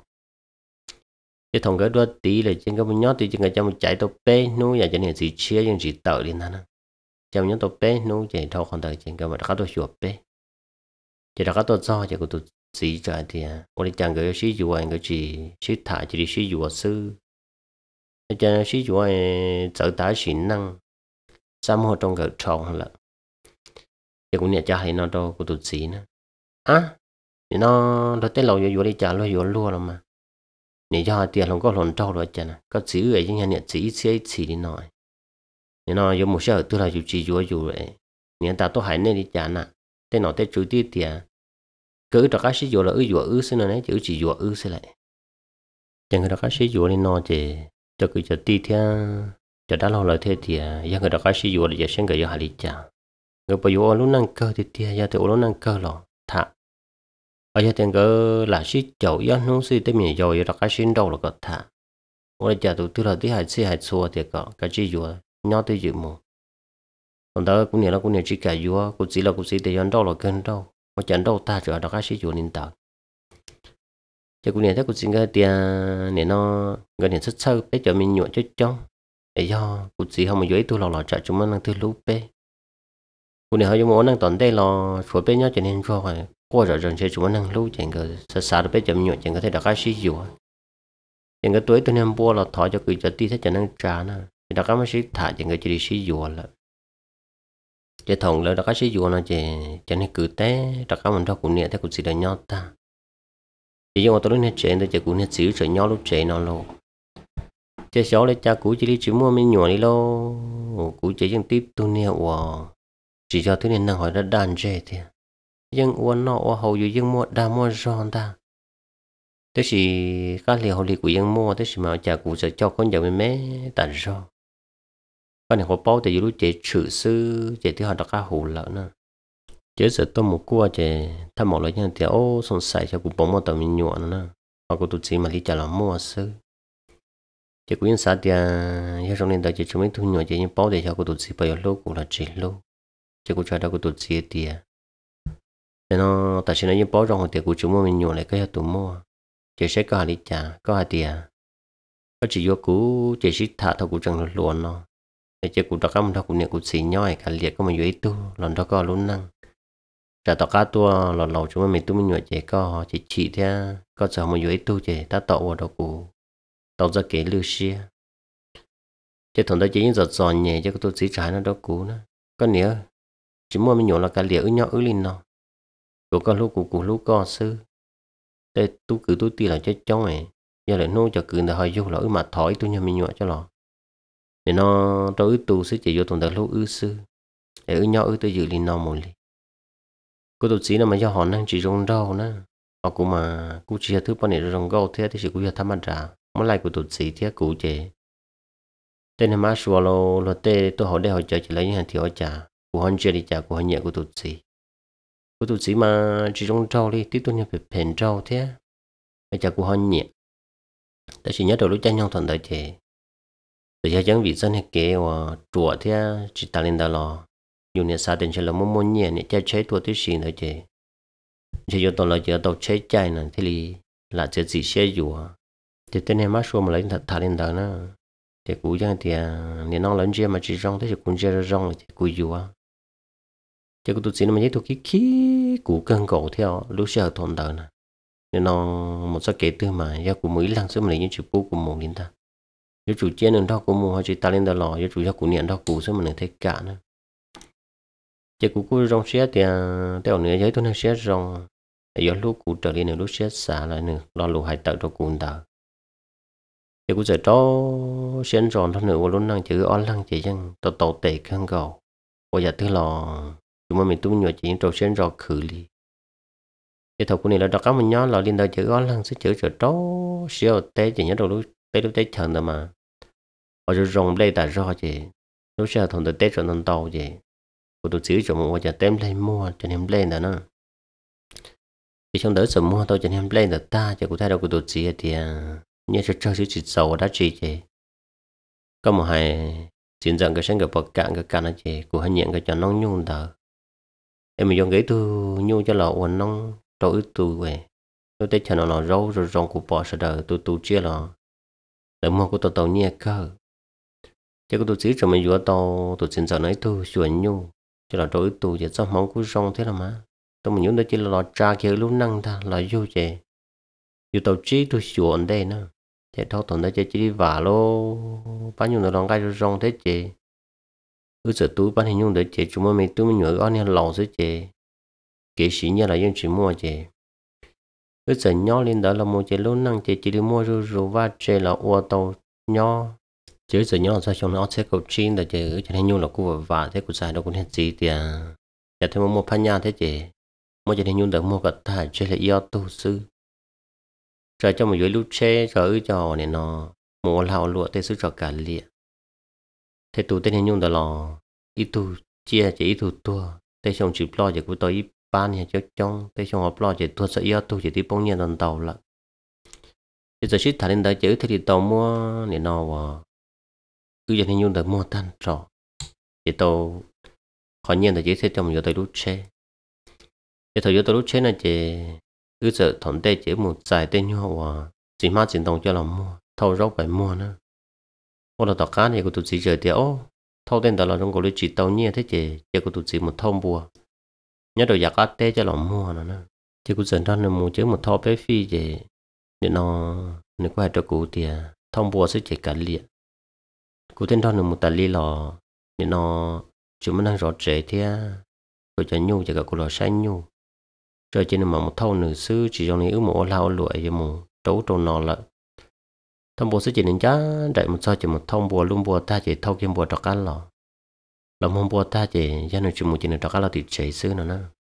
cái thằng cái đua tí là trên cái nhót thì trên cái trong chạy tàu bé nuôi và chả nè gì chia nhưng chỉ tờ lên nè trong nhót tàu bé nuôi chạy thâu còn tờ trên cái mà đã có chuột bé chỉ đã có tàu do chỉ có tàu gì chạy thì ở đây chẳng cái xí dùa cái chỉ xí thả chỉ đi xí dùa sư cho nên sĩ chủ ấy tự tải xịn năng xăm hồ trong gợt tròn là thì cũng nhận trả thì nó đâu có tụt xí nữa thì nó tới lâu vô đi trả lo vô luôn rồi mà nếu cho tiền không có lồn trâu rồi chả nè có chữ ấy chứ nhà nhận chữ xí đi nói thì nó vô một số tôi là chủ vậy nếu ta tôi hãy nên đi trả nè tên nó tới chủ tiết tiền cứ đó các sĩ chủ là xin nó đấy chữ chỉ xin lại chẳng cái đó các sĩ chủ đi nói thì cho cái cho ti theo cho đã lâu lời thế thì giờ người đó có sử dụng để giờ sinh cái giờ hà lý chả người bây giờ lúc năng cơ thì tia giờ thì lúc năng cơ rồi thà ở nhà tiền cái là shit chậu yếu nó suy tới miền dầu yếu đặc cái xin đâu là có thả tôi giờ tụi tôi là tí hai xí hai xua thì có cái gì vừa nhỏ tới dự mù còn đó cũng nhiều là cũng nhiều chỉ cả vừa cũng chỉ là cũng chỉ để đâu là cơn đâu mà chẳng đâu ta trở đặc cái xí vừa nên tạo chứ cũng nhiều thế cũng chỉ cái tiền này nó cái này rất sâu để cho mình nhọ chút trong để cho cũng chỉ không mà dưới tôi là chạy chúng mình đang từ lúc bé cũng nhiều hơn muốn đang tận đây là phối bé nhá cho nên cho phải qua rồi chơi chúng mình đang lúc chẳng cái sợ sợ được bé chậm nhọ chẳng có thể đặc cái xí vừa những cái tuổi tôi nem bua là thọ cho cười cho tí thế cho nên trả nè thì đặc cái mới sĩ thả những cái chỉ đi sĩ dùa là cái thằng là đặc cái sĩ dùa nó chỉ cho nên cứ té đặc cái mình đâu cũng nhẹ thế cũng chỉ là nhau ta chỉ nhưng mà tôi nói nè chuyện tôi chỉ cũng nè xíu rồi nhau lúc chuyện nó luôn chơi xấu lấy cha cũ chỉ đi chỉ mua mình nhỏ đi lô cũ chỉ những tiếp tôi nè wow chỉ cho tôi nên năng hỏi ra đàn chơi thì nhưng uốn nó hầu như nhưng mua đa mua giòn ta thế thì các liệu họ của dân mua thế thì mà chả cụ sẽ cho con dòng mấy tận do con này họ bao thì lúc chế trừ sư chế thứ họ đặt cá hủ lợn nè chế sẽ tôi một cua chế thăm một loại nhân thì ô xong xài cho cụ bóng một tầm mình nhuận nè họ cụ tụt gì mà đi trả là mua sư chế cụ nhân xã thì giờ trong nên tại chế chúng mình thu nhỏ chế nhưng bao để cho cụ tụt gì bây giờ lúc cũng là chế lúc chế cụ cho đó cụ tụt gì thì thế nó tại sao nó nhưng bao trong thì cụ chúng mình nhuận lại cái tụi mua chỉ sẽ có hai chả có hai tiền có chỉ vô cú chỉ sĩ thả thâu cú chẳng luôn nó để chỉ cú đặc cam thâu cú này cú xì nhoi cả liệt có mà dưới tu lần đó có luôn năng trả tao cá tua lần đầu chúng mình tu mình nhoi chỉ có chỉ theo có chờ mà dưới tu chỉ ta tạo vào đó cú tạo ra cái lưu xia chỉ thằng đó chỉ những giọt giòn nhẹ cho tôi chỉ trái nó đó cú nữa có nghĩa chỉ mua mình nhoi là cả liệt nhỏ lên nó cú có lúc có sư để tu cứ tu tì là chết chóng này giờ lại nô cho cứ là hơi vô lỗi mà thổi tôi nhà mình nhọ cho lò để nó tôi ư tu sẽ chỉ vô tuần đầu lúc ư sư để ư nhau ư tôi giữ liền nó một liền cô tôi chỉ là mà do họ năng chỉ rong rau nữa họ cũng mà cũng chỉ thứ bao nhiêu rong rau thế thì chỉ cũng tham ăn trả mỗi lại của tôi chỉ thế cụ chế tên là má xua lo tê tôi hỏi để họ chờ chỉ lấy những hàng thiếu trả của họ chưa đi trả của họ nhẹ của tôi chỉ mà chỉ rong rau đi tí tôi nhập về phèn rau thế bây giờ của họ nhẹ ta chỉ nhớ đầu lúc tranh nhau thuận đời chế từ giờ chẳng vì dân hay kế và chùa thế chỉ ta lên đó lo dùng nhà xa tiền sẽ là muốn nhẹ này chơi chơi thua tí xí nữa chế chỉ cho tôi là giờ tôi chơi chơi này thì là chơi gì xe dùa thì tên này mát xua mà lấy thật thà lên đó nữa thì cú chẳng thì nên nó lớn chơi mà chỉ rong thế thì cũng chơi rong thì cú dùa chứ tôi chỉ là mấy tôi khí cú cân cổ theo lúc xe thuận đời nè nên nó một số kế tư mà do của mấy lần xưa mình những chữ bố của một nghìn ta do chủ chiến đường đó của một chỉ ta lên đó lò do chủ gia của niệm đó của xưa mình thấy cả nữa chỉ của rong xe thì theo nữa giấy tôi nói xe rong do lúc của trở lên lúc xe xả lại nữa lo lù hai tờ cho cuốn tờ chỉ của giờ đó xe rong thôi nữa và luôn năng chữ on lăng chỉ rằng tàu tệ khăn cầu bây giờ thứ lò chúng mình tu nhỏ chỉ những trâu xe rong khử li cái thầu của này là đặc cái mình nhớ là liên đời chữ gói lăng sẽ chữ tró xíu té chỉ nhớ đầu lúc té chần rồi mà họจะrong đây tại do chị lúc sau thằng tới té rồi thằng tàu chị của tôi chữ cho một giờ tem lên mua cho nên lên đó nữa thì trong đó sớm mua tôi cho nên lên được ta cho cụ thay đâu của tôi chỉ thì như cho chữ chỉ dầu đã chỉ chị có một hai chuyện rằng cái sáng cái bậc cạn cái cạn chị của hai nhận cái cho nông nhung đó em mình dùng cái tu nhung cho lọ quần nông tôi tu về tôi thấy chả nó rau rồi rong của bò sợ đời tôi chia là để mua của tôi nhẹ cơ chứ tôi chỉ cho mình vừa tôi xin giờ nói tôi chuẩn nhu cho là tôi tu chỉ cho mong của rong thế là mà tôi mình nhớ đây chỉ là lọ trà kia lúc năng ta là vô chè dù tôi chỉ tôi chuẩn đây nữa thì thôi tuần đây chỉ đi vả lô bao nhiêu nó đang gai rong thế chè cứ sợ tôi bán hình nhung để chè chúng mình tôi mình nhớ con này lò thế chè kể sĩ như là dân chỉ mua chè cứ sợ nhỏ lên đó là một chè luôn năng chè chỉ đi mua rồi và chè là ô tô nhỏ chứ sợ nhỏ sao trong nó sẽ cầu chín là chè cho nên nhung là cô và thế của sai đâu cũng hết gì thì giờ thêm một phan nhà thế chè mua chè nên nhung được mua cả thải chè là yêu tu sư rồi cho một dưới lúc chè rồi cho này nó mua lao lụa thế sư cho cả liệt thế tu tên nên nhung đó là ít tu chia chỉ ít tu tua thế xong chịu lo giờ của tôi ban nhà cho trong tới trong học lo chỉ thua sợ yếu tu chỉ đi bông nhiên đòn tàu là bây giờ ship thả lên tới chữ thì tàu mua để nó vào cứ giờ thì nhung tới mua tan trọ thì tàu khỏi nhiên là chỉ sẽ trong giờ tới lúc xe thì thời giờ tới lúc xe này chỉ cứ giờ thằng tây chỉ một giải tên nhau và chỉ mang tiền đồng cho làm mua thâu rau phải mua nữa hoặc là tàu cá này của tụi chị chơi thì ô thâu tên đó là trong cổ lịch chỉ tàu nhẹ thế chỉ của tụi chị một thâu bùa nhớ đồ giặc cá tê cho làm mua nữa chỉ của dân đó là mua chứ một thâu bé phi chỉ để nó nếu có ai cho cụ thì thâu bùa sẽ chỉ cả liệt cụ tên đó là một tài li lò để nó chúng mình đang rõ rệt thì rồi cho nhu cho cả cụ lò xanh nhu rồi chỉ là một thâu nửa xứ chỉ trong này ước một lao lụa với một trấu trâu nọ là thông bùa sẽ chỉ nên giá đại một sao chỉ một thông bùa luôn bùa ta chỉ thâu kim bùa trọc cá lò làm hôm bùa ta chỉ gia nên chỉ một chỉ nên trọc cá lò thì chạy xứ nữa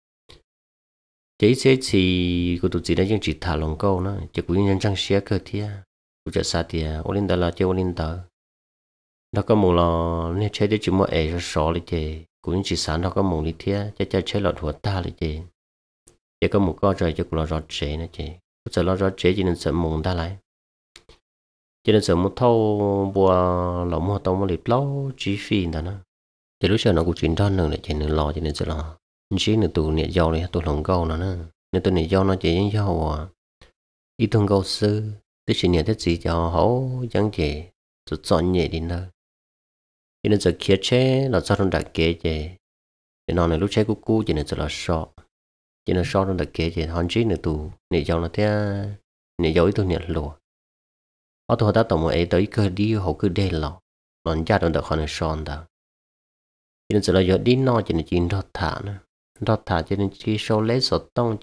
chỉ sẽ chỉ của tụi chị đã những chỉ thả lòng câu nó chỉ của những trang xe cơ thia của chợ xa thì Olin là chơi Olin đó có một lò nên chơi để chỉ một ấy rồi sọ lại chị của những chỉ sáng đó có một lý thia cho chơi lọtหัวta lại chị chỉ có một con rồi cho của lò rót chế nữa chị giờ lò rót chế chỉ nên sợ mùng ta lại cho nên sợ một thâu bùa lẩu mua tàu một lít lâu chi phí đó nữa thì lúc sau nó cũng chuyển ra nữa để cho nên lo cho nên sợ lo chỉ nên tụ nhiệt dầu này tụ lòng câu nữa nên tụ nhiệt dầu nó chỉ những dầu ít thông câu sư tức là nhiệt thế gì cho hậu chẳng chỉ rồi chọn nhẹ đi nữa cho nên sợ kia chế là sao trong đặc kế chứ thì nó này lúc chế cú cho nên sợ là sọ cho nên sọ trong đặc kế chứ hoàn chỉ nên tụ nhiệt dầu nó thế nhiệt dầu ít tụ nhiệt lùa ở tôi đã tổng một ấy tới cơ đi họ cứ đê lọ còn gia đình được họ này son đó cho nên là giờ đi nó cho nên chỉ đọt thả cho nên chỉ số lấy số tông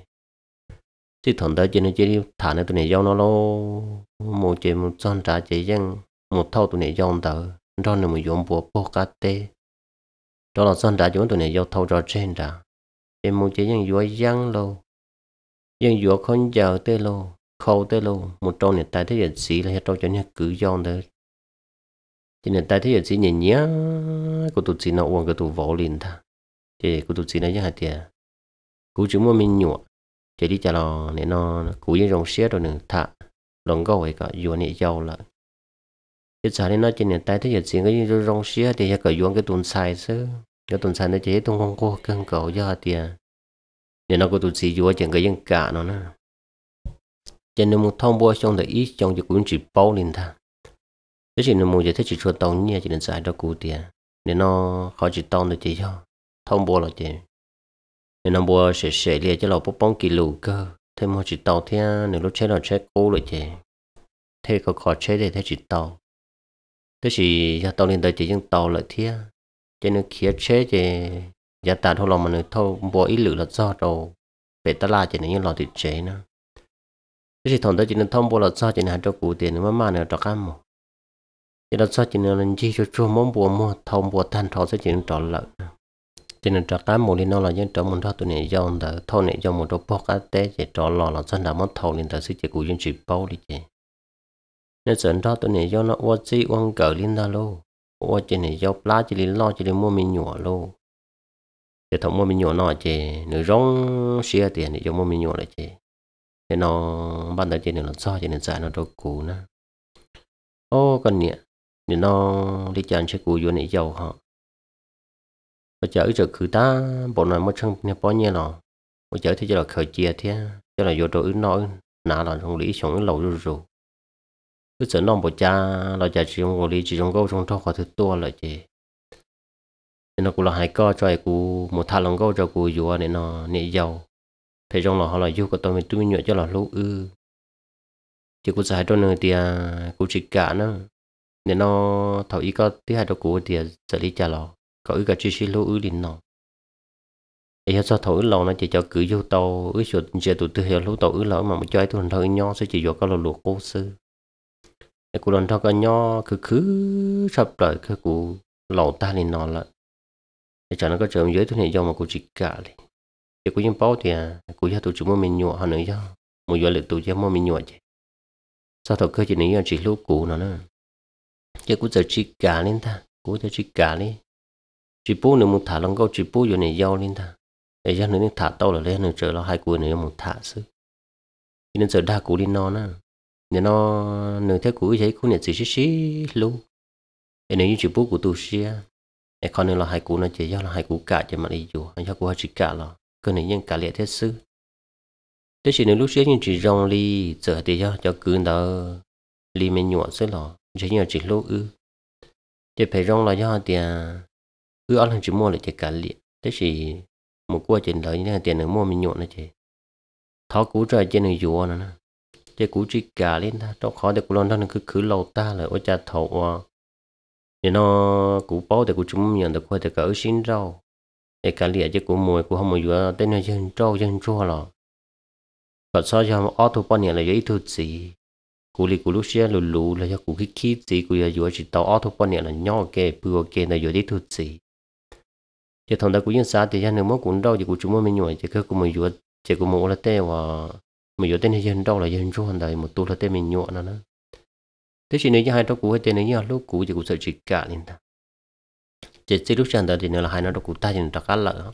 chỉ thằng đó cho nên chỉ thả này tụi này giao nó lâu một chỉ một son trả chỉ dân một thâu tụi này giao đó đó là một dụng bộ bò cá tê đó là son trả chúng tụi này giao thâu ra trên đã chỉ một chỉ dân vừa dân lâu dân vừa không giờ tê lâu khâu tới luôn một trâu này tại thế giờ xí là trâu cho nên cứ giòn đấy cho nên tại thế giờ xí nhìn nhá của tụi xí nó uống cái tụi vỗ liền ta thì của tụi xí nó như hạt tiền cú chúng mua mình nhọ chỉ đi chả lò này nó cú những rong xé rồi nữa thả lòng câu ấy cả vừa này giàu lại cái sao nên nó cho nên tại thế giờ xí cái rong xé thì cái uống cái tuần xài chứ cái tuần xài nó chỉ tung con cô cân cầu cho hạt tiền nên nó của tụi xí vừa chẳng cái dân cả nó nữa cho nên một thông bùa trong để ít trong cũng chỉ bao liền thà thế chỉ là một giờ thế chỉ cho tàu nhẹ chỉ nên xài cho cụ tiền nên nó khó chỉ tàu được chỉ cho thông bùa là chỉ nên nó bùa sẽ liền choเราbốc bóng kỷ lục cơ thêm một chỉ tàu thế nếu lúc chơi là chơi cố rồi chỉ thế có khó chơi để thế chỉ tàu thế chỉ cho tàu liền tới chỉ những tàu lại thế cho nên kia chơi chỉ giá tạ thôi lòng mà người thâu bùa ít lử là do đầu về ta la chỉ nên những lò thịt chế nữa chỉ thằng đó chỉ nên thông bố là sao chỉ nên cho cụ tiền mà nữa cho cam một chỉ là sao chỉ nên làm chi cho chua món bùa mua thông bùa than thọ sẽ chỉ nên trọ lợn chỉ nên cho cam một thì nó là những trọ một thọ tụi này do đó thâu này do một đồ bóc cá té chỉ trọ lò là sao đã mất thâu nên ta sẽ chỉ cụ dân chỉ bao đi chứ nên dẫn đó tụi này do nó uất gì uất cờ lên đó luôn uất chỉ này do lá chỉ lên lo chỉ lên mua mình nhỏ luôn chỉ thằng mua mình nhỏ nọ chỉ nửa rong xia tiền để cho mua mình nhỏ lại chứ thì nó ban đầu trên này nó so trên này giải nó đâu cũ nữa ô còn nhỉ thì nó đi chọn chơi cũ vô này giàu họ bây giờ giờ cứ ta bộ này mới trong nhà bao nhiêu nó bây giờ thì cho là khởi chia thế cho là vô đồ nói nã là trong lý sống lâu rồi cứ sợ nó bộ cha là cha chỉ trong lý chỉ trong câu trong thọ thứ tua là chị thì nó cũng là hai co cho cụ một thằng lòng câu cho cụ vô này nó nị giàu thì trong là họ là yêu của tôi mình tôi nhựa cho là lũ chỉ có giải cho nơi thì cũng chỉ cả nó nên nó thầu ý có thứ hai cho cụ thì xử lý trả lò có ý cả chỉ xin lũ liền nó thì sao thầu ý lò nó chỉ cho cứ vô tàu ý chuột chỉ tụi tôi hiểu lũ tàu ý lò mà một chơi tôi thôi nho sẽ chỉ vô cái lò luộc cô sư cái cụ lần thôi cái nho cứ sắp lại cái cụ lò ta liền nó lại để cho nó có trường dưới tôi này do mà cụ chỉ cả liền thì cũng những bao thì cũng cho tụi chúng mình nhọ hơn nữa cho một giờ lực tụi cho mình nhọ chứ sao thằng cơ chỉ này chỉ lúc cũ nữa chứ cũng giờ chỉ cả lên ta cũng giờ chỉ cả đi chỉ bố nữa một thả lòng câu chỉ bố giờ này giàu lên ta để cho nên thả tàu là lên nên chờ là hai cuối nữa một thả sư nên giờ đa cú đi nó nè nên nó nửa thế cú vậy cú này chỉ xí luôn để nếu như chỉ bố của tu xia để con nên là hai cú nó chỉ do là hai cú cả cho mà đi dù hay cho cú hai chỉ cả là cơ này nhưng cả lệ thế sư thế chỉ nếu lúc xia nhưng chỉ rong ly giờ thì cho cứ đó ly mình nhọn xí lò chỉ như chỉ lúc chỉ phải rong là do tiền ăn hàng chỉ mua lại chỉ cả lệ thế chỉ một qua chuyện lợi như tiền được mua mình nhọn này chị tháo cú trời trên người dùa nè chơi cú chỉ cả lên ta trong khó để cú lon nó cứ lâu ta là ở cha thầu thì nó cú bao để cú chúng nhận được qua để cỡ xin rau để cả lìa chứ cú mùi cú không mùi dùa tên là dân chua lò còn so cho ô tô bao nhiêu là giấy thu gì cú li cú lúc xưa lù lù là cho cú cái khí gì cú giờ dùa chỉ tàu ô tô bao nhiêu là nhỏ kê bừa kê là giấy thu gì chứ thằng ta cú nhân xã thì ra nếu mà cú đâu thì cú chúng mình nhồi chứ cứ cú mùi dùa chỉ có một là tê và mình dựa tên là dân đâu là dân chua hơn đời một tu là tên mình nhọn nữa thế chỉ nếu như hai đó cũ hay tên này lúc cũ thì cũng sợ chỉ cả lên ta chỉ lúc chẳng đời thì nó là hai nó đó cũ ta thì nó cá lợ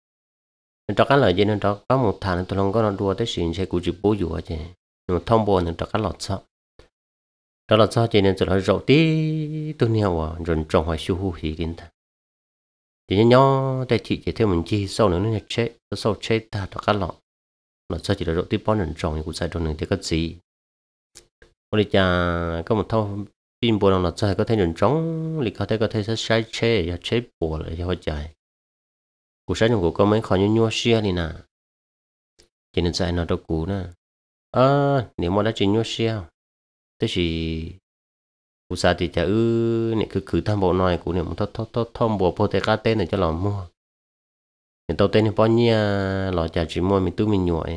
nó cá lợ cho nên nó có một thằng tôi không có nó đua tới chuyện sẽ cũ chỉ bố dùa chứ mà thông bồ nó cá lọt sao đó là sao cho nên cho nó rộng tí tôi nhiều à rồi trồng hoài siêu hú hỉ lên ta thì nhỏ đây chị chỉ theo mình chi sau nữa nó chết sau chết ta đó cá lọt là sao chỉ là rộng tí bón rừng trồng thì cũng sai trong đường thì có gì ôi cha có một thao pin bùa là sao có thể rừng trống thì có thể sẽ sai chế và chế bùa lại cho họ chạy cuộc sống của con mấy khó như nhua xia đi nè cho nên sai nó đâu cũ nè nếu mà đã chỉ nhua xia thế thì cuộc sống thì chả này cứ tham bộ nói của này một thom bùa pote cá tên này cho lòng mua thì tao tên thì bao nhiêu lọ chả chỉ mua mình tự mình nhọ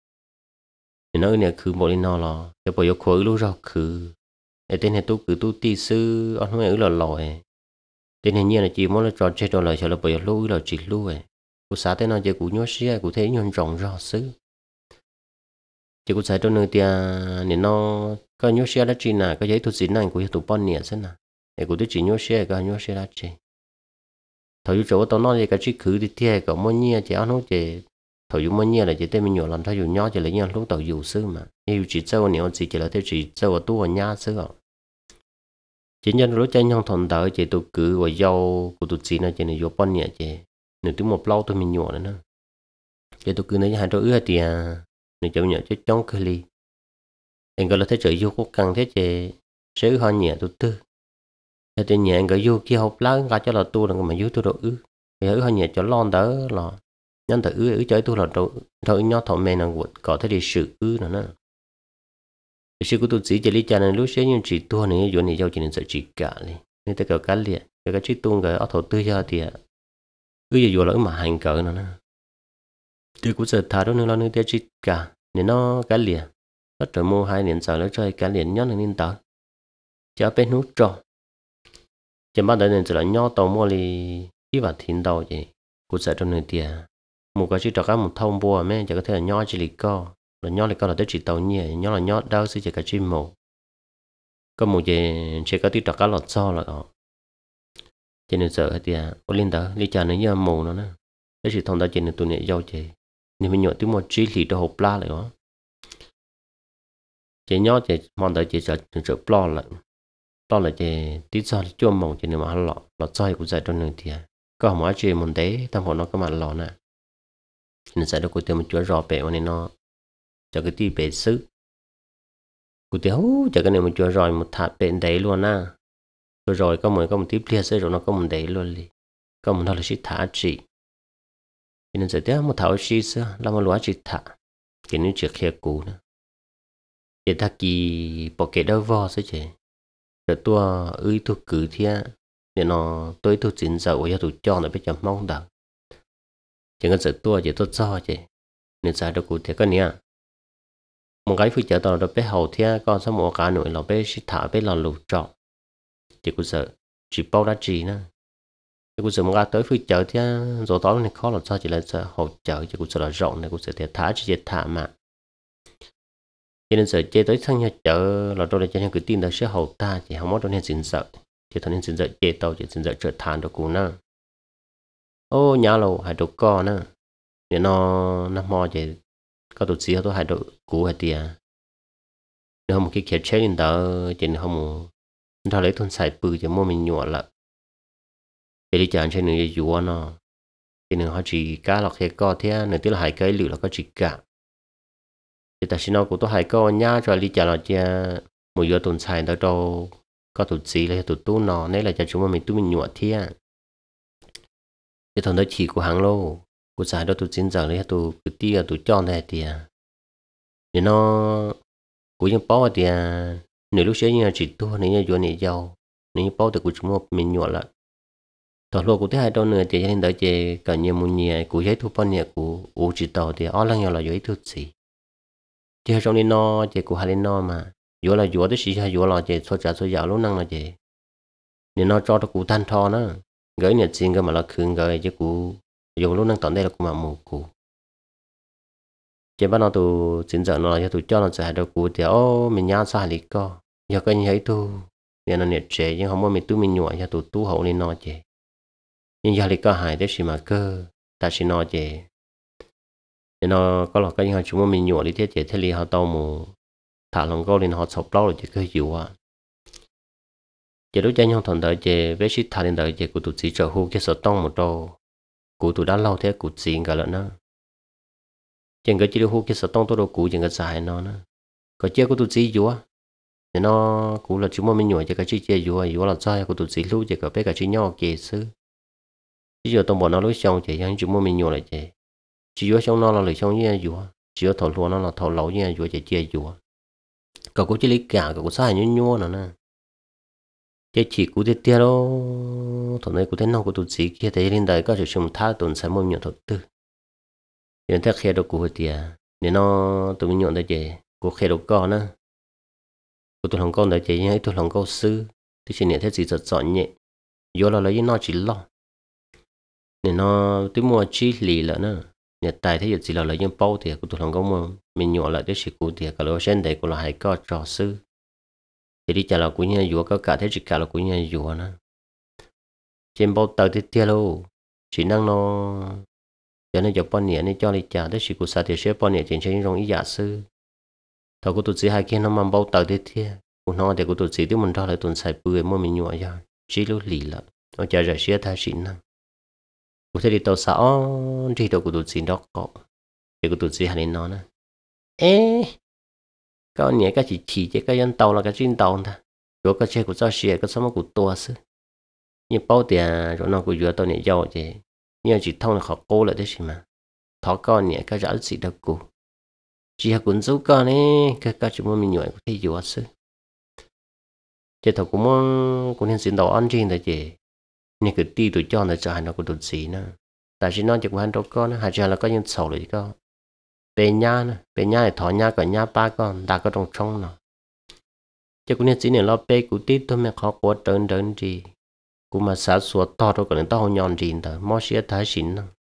thì nói này cứ bộ đi nó lọ cho bây giờ khối lúc rồi cứ để tên này tu ti sư anh nói là lòi tên này như là chỉ muốn là trò chơi đồ lời cho là bây giờ lúc là chỉ lúc ấy cô xã tên nó chỉ cũng nhớ xí cũng thấy nhon rộng rõ sư chỉ cũng xài trong nơi tia nên nó có nhớ xí là chỉ là có giấy thuật gì này cũng tụ bao nhiêu thế nào để cũng chỉ nhớ xí có nhớ xí là chỉ thời chỗ tao nói gì cái chỉ khử đi theo có mấy nhiêu chỉ ăn không chỉ thời mấy nhiêu là chỉ tên mình nhiều lần thay dù nhỏ chỉ lấy nhau lúc tao dù sư mà như chỉ châu nhiều chỉ là theo chỉ châu ở tu ở nhà sư à chỉ nhân lúc chơi nhau thuận đợi chỉ tụ cử và dâu của tụi chị nó chỉ là vô bao nhiêu chỉ nếu từ một lâu tôi mình nhỏ nữa chỉ tụ cử này hai đôi ưa thì nếu cháu nhỏ chết chóng cơ li anh gọi là thế trời vô có cần thế chỉ sẽ hơn nhẹ tụi tư thì nhẹ anh gọi vô kia học lớn cả cho là tu là mà vô tôi độ ư thì ở hơn nhẹ cho lon đỡ là nhân tự ư chơi tôi là thôi nhỏ thọ mẹ là có thể đi sự ư nữa sự của tôi chỉ lý cho nên lúc sẽ như chỉ tua này chỗ này giao chỉ nên sợ chỉ cả đi nên ta cầu cá liệt cái chỉ tuôn cái ở thổ tư cho thì cứ giờ lỡ mà hành cỡ nữa thì cũng sợ thà đó nữa là nữa chỉ cả nên nó cá liệt nó trở mua hai年sau nó chơi cá liệt nhớ là nên tao cho bên nút trò chỉ bắt đầu nên là nhớ tàu mua đi đi vào thiên đầu vậy cũng sợ trong nơi tiền một cái chỉ trò cá một thông bùa mấy chỉ có thể là nhớ chỉ lịch co là nhớ lịch co là tới chỉ tàu nhẹ nhớ là nhớ đau sẽ chỉ cả chim mù có một gì chỉ có tí trò cá lọt so là đó cho nên sợ thì có liên đó lý cha nó như mù nó nè cái chỉ thông ta chỉ nên tụi nhẹ dâu chị nên mình nhớ tí một chỉ lì đồ hộp la lại đó chị nhớ chị mong đợi chị sợ lo là chị tí sao chua mong chị nên mà lọt soi cũng dạy trong đường thì có không ai chơi một té tâm hồn nó có mà lọ nè nên sẽ được cô tiêu một chỗ rò bẹ nên nó cho cái tí bể xứ cô tiêu cho cái này một chỗ rồi một thạt bể đấy luôn nè rồi có một tí plia rồi nó có một đấy luôn đi có một thằng là chỉ thả chị nên sẽ tiếp một thảo xí xưa là một loại chỉ thả cái này chỉ khe cũ nữa để ta kỳ bỏ cái đâu vò sẽ chế rồi tua ơi thuộc cử thia để nó tôi thuộc chính dậu cho tụi cho nó biết chấm mong đợi chẳng cần sự tua chỉ tôi cho chế nên sai đâu cụ thể cái này một cái phi chợ tao đó bé hậu thia con số một cả nội là bé chỉ thả bé là lụt trọ chỉ cụ sợ chỉ bao đã chỉ nữa chỉ cụ sợ một cái tới phi chợ thia rồi tao này khó là sao chỉ là sợ hậu chợ chỉ cụ sợ là rộng này cụ sợ thì thả chỉ thả mà cho nên sợ chơi tới sang nhà chợ là tôi là cho nên cứ tin là sẽ hậu ta chỉ không có đâu nên xin sợ chỉ thằng nên xin sợ chơi tàu chỉ xin sợ trở thành được cụ nữa ô nhà lầu hai đồ co nữa nên nó mò chỉ có tụt xí tôi hai độ cũ hai tia nếu không cái kia chết lên đó chỉ nếu không thằng lấy thôn xài bự chỉ mua mình nhọ lại để đi chọn trên người dùa nó chỉ nếu họ chỉ cá lọc hay co thế nếu tí là hai cái lựu là có chỉ cả thì ta xin nó cũng tôi hai co nhá cho đi chọn là chia một giờ tuần xài đó đâu có tụt xí là tụt tú nó nên là cho chúng mình tú mình nhọ thế thì thằng đó chỉ của hàng lô của xài đó tụt chín giờ lấy tụt tia tụt chọn này thì thì nó của những bao thì nếu lúc sáng như chỉ tu nếu như này giàu nếu bao thì của chúng mình nhọ lại toàn lô của thứ hai đâu nữa thì nên đợi chị cả nhiều mùi nhẹ của giấy thu bao nhiêu của u chỉ tàu thì ở lăng nhau là giấy thu gì chứ trong này nó chị của hai lên nó mà vừa là vừa tới xí hay vừa là chị số trả số giàu lúc năng là chị nên nó cho nó của thanh thọ nữa gửi nhiệt xin cái mà là khương gửi chứ của dù lúc năng tận đây là của mà mù của chị bắt nó tụ chính giờ nó là tụ cho nó giải được của thì ô mình nhá sao lý co giờ cái như ấy tu nên là nhiệt chế nhưng không muốn mình tu mình nhọ cho tụ tu hậu lên nó chị nhưng giờ lý co hại đấy gì mà cơ ta chỉ nói chị nên nó có là cái như chúng mình nhọ lý thế chị thế lý họ tàu mù thả lòng câu lên họ sập lâu rồi chị cứ hiểu à chị đối tranh nhau thuận đợi chị với shit thả lên đợi chị của tụ chỉ trợ hú cái sợ tông một đầu của tụ đã lâu thế của chị cả lận đó chẳng cái chỉ được hú cái sợ tông tôi đâu cụ chẳng cái xài nó nữa có chơi của tụi chị vua thì nó cũng là chúng mình nhồi cho cái chi chơi vua là sao của tụi chị lúc chỉ có biết cái chi nhỏ kì xứ bây giờ tông bọn nó lúc xong chỉ những chúng mình nhồi lại chỉ vua xong nó là lời xong như vua chỉ có thầu luôn nó là thầu lẩu như vua chỉ chơi vua cậu cũng chỉ lấy cả cậu cũng sai như nhua nữa nè cái chỉ của thế tia đó thằng này của thế nào của tụi chị kia thấy lên đời có sự sống tha tuần sai môn nhọ thật tư nên theo khe đâu của tia nên nó tụi mình nhọn đấy chị của khe đâu con á của tụi thằng con đấy chị nhưng tụi thằng con sư thì chỉ nhận thế gì giật giỏi nhẹ vô là lấy nó chỉ lo nên nó tôi mua chi lì lợ nữa nhận tài thế chỉ là lấy những bao thì của tụi thằng con mà mình nhọn lại đấy chỉ của tia cả lối sen đấy của là hai con trò sư thì đi chả là của nhà vua có cả thế chỉ cả là của nhà vua nữa trên bao tờ thì tia đâu chỉ năng nó cho nên cho bọn nhẹ nên cho đi trả đấy chỉ của sao thì sẽ bọn nhẹ trên trên trong ý giả sư thầu của tụi chị hai kia nó mang bao tờ thế thiệt của nó thì của tụi chị thì mình cho lại tuần sai bưởi mua mình nhọ ra chỉ lúc lì lợ nó trả ra sẽ thay xịn năng của thế thì tàu sao chỉ đầu của tụi chị đó có thì của tụi chị hai lên nó nè ê cái nhẹ cái chỉ cái dân tàu là cái chuyên tàu ta rồi cái xe của sao xe cái số của tua sư nhưng bao tiền rồi nó của vừa tàu nhẹ giàu chứ nhưng chỉ thông là họ cố lại đấy gì mà thọ con nhẹ cái rõ gì đâu cụ chỉ là cuốn dấu con ấy cái chúng mình nhảy có thể dùa sư chỉ thọ cũng nên xin đầu ăn trên đấy chứ nhưng cái ti tụi cho nó cho nó cũng tụt gì nữa tại vì nó chỉ có hai đứa con hai cha là có những sầu rồi có về nhà nữa về nhà thì thọ nhà cả nhà ba con đã có trong nó chứ cũng nên xin này lo bé của tí tôi mới khó quá trơn gì cũng mà xã sủa to đâu còn to nhọn gì đó mò xía thái xỉn nữa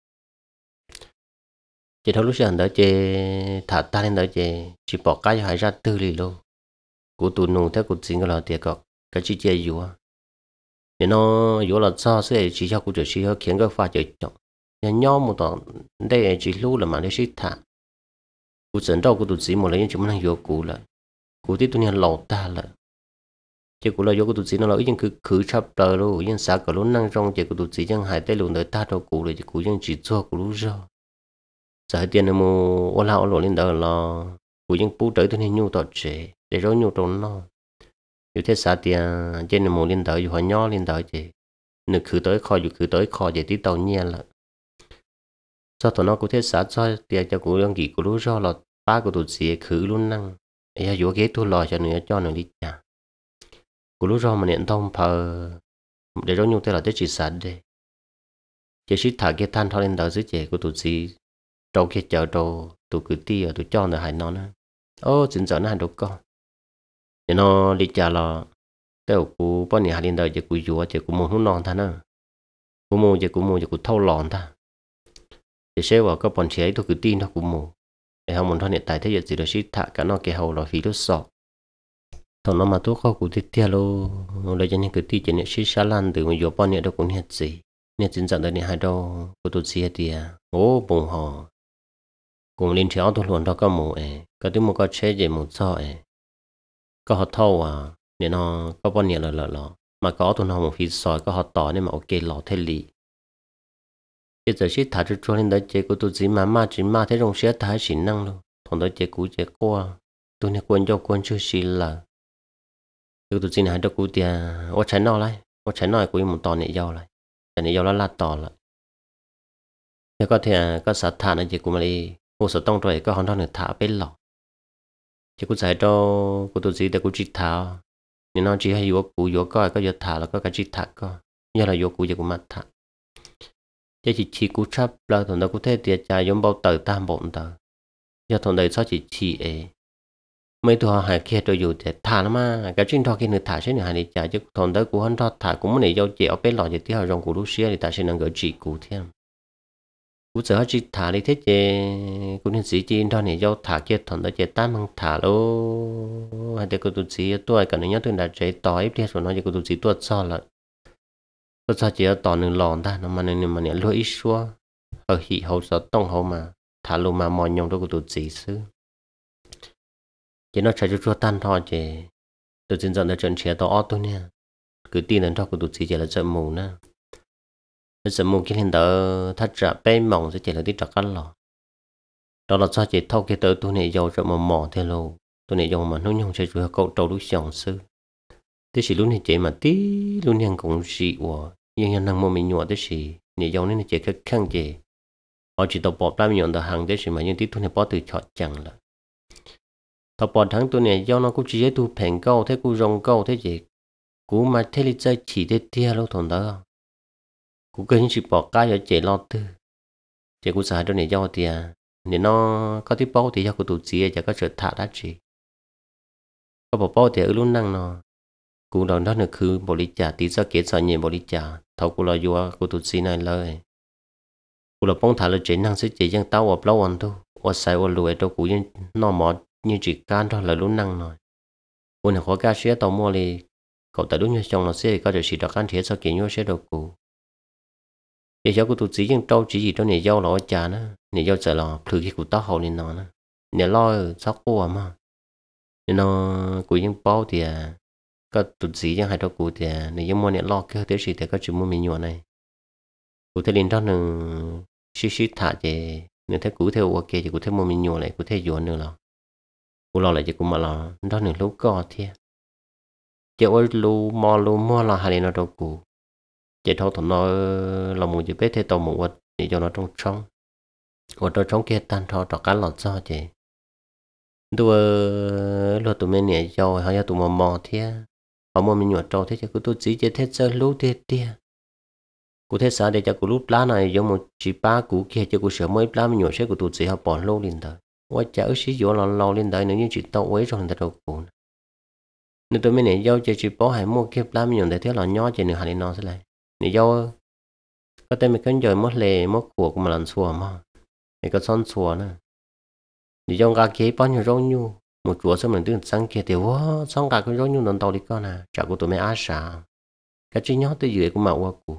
chỉ thôi lúc sáng đó chị thả ta lên đó chị chỉ bỏ cái cho hai ra tư lì luôn của tụi nụ theo của chính cái là tiệt cọc cái chi chơi vua thì nó vua là sao sẽ chỉ cho của chủ sĩ họ khiến cái pha chơi trọng nhà nhau một tọn đây chỉ lưu là mà để sĩ thả của trận đâu của tụi sĩ một lấy chúng mình vua cũ lại của tí tụi nhà lẩu ta lại chỉ của là vua của tụi sĩ nó là ý cứ chắp đời luôn ý xã cả luôn năng trong chỉ của tụi sĩ chẳng hai tay luôn đời ta đâu cũ rồi chỉ của những chỉ cho của lúc rồi giờ tiền là mua ô lao lộ lên đó là của những bố trời tôi nên nhu tọt chế để rồi nhu trốn nó như thế sao tiền trên là mua lên đó họ nhỏ lên đó chế nửa khử tới kho để tí tàu nhẹ là cho tụi nó cũng thế sao cho tiền cho của đăng ký của lúc do là ba của tụi chị khử luôn năng ấy là ghế tôi lo cho nó đi nhà của lúc do mà nhận thông phờ để rồi nhu thế là tới chỉ sẵn đây chỉ sĩ thả cái than thôi lên đó dưới chế của tụi chị trâu kia chợ trâu tụi cứ ti tụi cho nó hay nó nữa ô chính giờ nó hay đâu con thì nó đi chợ là cái của bọn nhà lên đời chỉ của vua chỉ của một hút non ta nữa của mua chỉ của thâu lòn ta thì sẽ vào các bọn trẻ tụi cứ tin nó của mua để họ muốn thôi hiện tại thế giờ chỉ được ship thả cả nó cái hậu là phí đốt sọ thằng nó mà tôi có của tiếp theo luôn lấy cho nên cứ ti chỉ nên ship xa lan từ mà vua bọn nhà đâu cũng hết gì nên chính giờ đây này hai đâu của tụi xe thì ô bùng hò cùng liên chéo tôi luôn đó có mù có tiếng một có chế gì một sao có họ thâu nên nó có bao nhiêu là mà có tôi nó một phía soi có họ tỏ nên mà ok lọ thế lì bây giờ chỉ thả cho lên đấy chế của tôi chỉ mà thế trong xe thả chỉ năng luôn thằng đó chế cũ chế qua tôi này quên cho quên chưa xí là tôi chỉ này cho cũ tiền ở trái nọ lại ở trái nọ của một tòn này giàu lại cái này giàu là tòn lại nếu có thể có sát thả này chế của mà đi một số tông rồi có họ nó được thả bên lọ chế của giải cho của tôi chỉ để của chỉ thả nên nó chỉ hay vô cũ vô coi có vô thả là có cái chỉ thả có như là vô cũ chế của mặt thả giờ chỉ cú chấp là thằng đó cũng thấy tiệt trái giống bao tờ tam bộn tờ giờ thằng đấy sao chỉ mấy thằng hải kia tôi dù để thả nó mà cái chuyện đó kia người thả sẽ người hải đi trả chứ thằng đấy cũng hắn cho thả cũng muốn giao chéo bên lò thì tí họ rong của Russia thì ta sẽ năng gỡ chỉ cú thêm cú giờ chỉ thả đi thế chứ cũng nên chỉ đó này giao thả kia thằng đấy chỉ tam mang thả lô hay để cô tụi chỉ tôi cả những tôi đã chạy tỏi đi rồi nói cho cô tụi chỉ tôi sao là tôi sao chỉ tỏ nương lòn ta nó mà nên lối ít xua ở hị hậu sợ tông hậu mà thả lô mà mòn nhông đó của tụi chỉ xứ chỉ nó chạy cho tan thôi chứ tôi xin dọn để trận chia to ót tôi nè cứ tin đến đó của tụi chỉ là trận mù nè trận mù cái hiện đó thắt trả bên mỏng sẽ chỉ là tí trật cắn lò đó là sao chỉ thâu cái tờ tôi này dầu cho mà mỏ theo lô tôi này dầu mà nó nhông chạy cho cậu trâu lúc xong xứ thế chỉ lúc này chị mà tí lúc này cũng dị của nhưng năng mua mình nhọ thế chỉ này dầu nên chị cái khăn chị họ chỉ tập bỏ ra mình nhọn tờ hàng thế chỉ mà nhưng tí tôi này bỏ từ chọn chẳng là tập bỏ tháng tôi này do nó cũng chỉ tôi phèn câu thế cũng rong câu thế chị cũng mà thế li chơi chỉ thế tia lúc thằng đó cũng cái chỉ bỏ cái cho chị lo tư chị cũng xài tôi này do tiền nên nó có tí bao thì do của tụi chị chỉ có sự thả đã chị có bỏ bao thì ở luôn năng nó cũng đó nóคือบริจาคที่จะเกิดสารบริจาคเท่ากูเราอยู่กูตุสีนั่นเลยกูเราป้องถ่ายเราเจนั่งซื้อเจยังเต้าว่าเปล่าวันทุว่าใส่ว่ารวยตัวกูยังนอหมอnhư chỉ can thôi là luôn năng rồi ôn khó ca sĩ tàu mua đi cậu ta đúng như trong nó sẽ có được sự đặc can thiệt sau kiện nhau sẽ được cụ để cho cô tụt chỉ nhưng trâu chỉ gì cho này dâu là trà nữa này dâu sợ là thử khi cụ tao hậu nên nó nữa này lo sắp cô mà nên nó cụ những bao thì có tụt chỉ chẳng hay đâu cụ thì này giống mua này lo cái thế gì thì có chịu mua mình nhọ này cụ thể liên đó nữa xí thả thì nếu thấy cụ theo ok thì cụ theo mua mình nhọ lại cụ theo dọn nữa là cụ lo lại thì cụ mà lo đó nữa lúc co thế chỉ ơi lu mua là hay nó đâu cụ chỉ thâu thằng nó là một chỉ biết thế tàu một vật để cho nó trong ở trong kia tan thọ trọ cá lọt do chị đua lo tụi mình nhảy cho hay là tụi mò thế họ mua mình nhọt trâu thế chứ tôi chỉ thế chơi lú thế tia cụ thế sao để cho cụ lút lá này giống một chỉ ba cụ kia cho cụ sửa mới lá mình nhọt sẽ cụ tôi chỉ họ bỏ lô lên đời quá chả sử dụng lo lên đời nữa như chỉ tàu ấy rồi người ta đâu cụ nên tụi mình nhảy dâu chỉ bỏ hay mua kia lá mình nhọt để thế là nhỏ chỉ nửa hai nó sẽ lại nhảy dâu có tên mình cái giờ mất lề mất của mà làm xùa mà mình có son xùa nữa nhảy dâu gà kế bao nhiêu rau nhu một chúa xong mình tưởng sang kia thì wow xong cả cái rau nhu nón tàu đi con à chả của tụi mình á sao cái chuyện nhỏ tới dưới của mạo qua cụ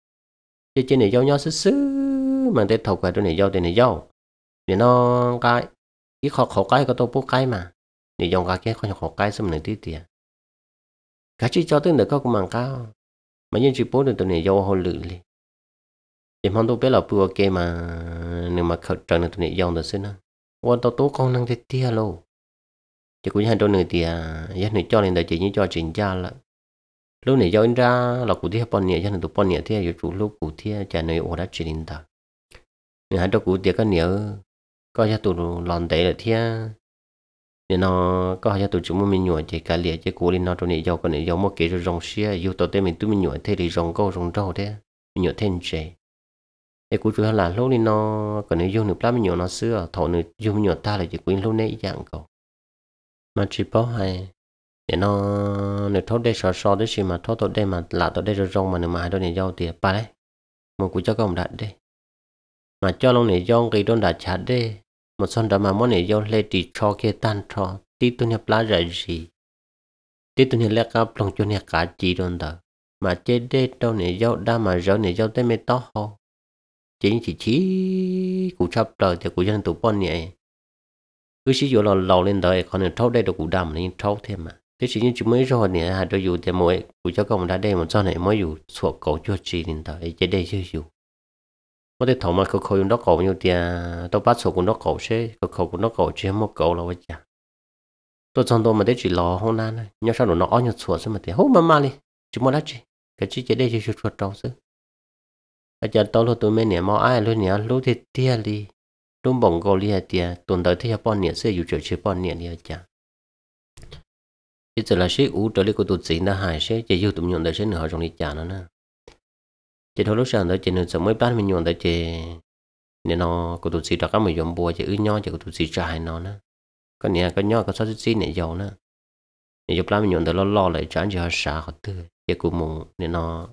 cái chuyện này dâu nhỏ xứ mà để thầu cái này dâu thì này dâu để nó cái cái khó cái có tôi bốc cái mà để dòng cái khó cái xong mình tí tiền cái chuyện cho tới được có cũng bằng cao mà những chuyện bố được tụi này dâu họ lự đi thì mong tôi biết là bữa kia mà nếu mà khởi trận được tụi này dâu được xin á quan tao tố con năng thế tia luôn chỉ cũng hai đôi người thì giá này cho nên là chỉ như cho chỉnh ra là lúc này do ra là cụ thể bọn nhẹ cho nên tụi bọn nhẹ thế giờ chủ lúc cụ thể trả này ở đã chỉ đến ta người hai đôi cụ thể có nhớ có cho tụi lòn tệ là thế nên nó có cho tụi chúng mình nhồi chỉ cả liệt chỉ cụ lên nó trong này do còn này do một cái rồi rong xia yêu tao tên mình tụi mình nhồi thế thì rong câu rong rau thế mình nhồi thêm chế cái cụ chủ là lúc này nó còn này dùng được lắm mình nhồi nó xưa thọ này dùng nhồi ta là chỉ quyến lúc này dạng cầu mà chỉ bảo hay để nó nếu thốt đây so đấy gì mà thốt tôi đây mà là tôi đây rồi rong mà nếu mà hai đôi này giao tiền ba đấy một cụ cho công đặt đây mà cho long này giao cái đôi đặt chặt đây một son đó mà món này giao lên thì cho kia tan cho tí tôi nhập lá rồi gì tí tôi nhập lá cá plong cho nhập cá chỉ đôi đó mà trên đây đâu này giao đa mà rau này giao tới mấy to ho chỉ cụ chấp lời thì cụ dân tụ bọn nhẹ cứ sử dụng là lò lên đời còn nên thâu đây được cụ đầm nên thâu thêm mà thế chỉ như chúng mới rồi nè hai đôi dù thì mỗi cụ cho công đã đây một cho này mới dù sụt cổ cho chị lên đời chỉ đây chưa dù có thể thầu mà có khâu dùng đó cổ nhiều tiền tôi bắt sụt cũng đó cổ xe có khâu cũng đó cổ chỉ một cổ là vậy chả tôi chọn tôi mà để chỉ lò hôm nay nhớ sao nó nhớ sụt xem mà thì hú mà đi chỉ muốn là gì cái chỉ đây chưa sụt trâu chứ bây giờ tôi lúc tôi mới nè mà ai luôn nè lúc thì tia đi lúc bồng gò lia tia tuần tới thì bọn nè sẽ dù chờ chỉ bọn nè lia chả bây giờ là sĩ ủ trở lại của tụi chị đã hại sẽ chỉ yêu tụi nhọn tới sẽ nửa trong đi chả nó nè chỉ thôi lúc sáng tới chỉ nửa giờ mới bán mình nhọn tới chỉ nên nó của tụi chị đã có một dòng bùa chỉ ư nho chỉ của tụi chị trai nó nè con nè con nho có sao chị này giàu nè nên giúp bán mình nhọn tới lo lại chán chỉ họ xả họ tư chỉ của mùng nên nó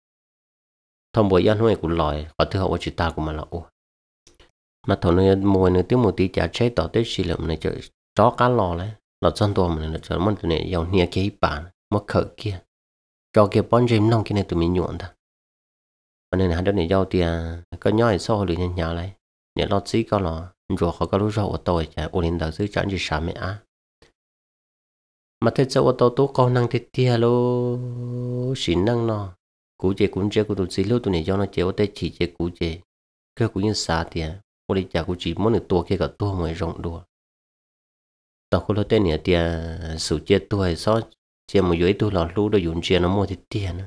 thông bùa ăn huệ của lòi họ tư họ chỉ ta của mà là ô mà thằng này mùa này tiếng một tí chả chế tỏ tới xì lợm này chơi chó cá lò đấy nó chân to mình nó chơi món tụi này giàu nia cái bản mất khởi kia cho kia bón dêm nông kia này tụi mình nhuộn ta mà nên hai đứa này giàu tiền có nhoi sau được nhân nhà này nhẹ lót xí có lò rồi họ có lúc rau ở tôi chả ôn lên đầu dưới chẳng chỉ xả mẹ á mà thế sao tôi tốt con năng thế tia lô xỉn năng nó cú chế cũng chế của tụi xí lúc tụi này giàu nó chế ở đây chỉ chế cú chế cái cú như xả tiền ôn đi chả cú chỉ muốn được tua kia cả tua mới rộng đùa tao có tên này thì sự chết tôi sao chỉ một dưới tôi lọt lú đồ dùng chuyện nó mua thì tiền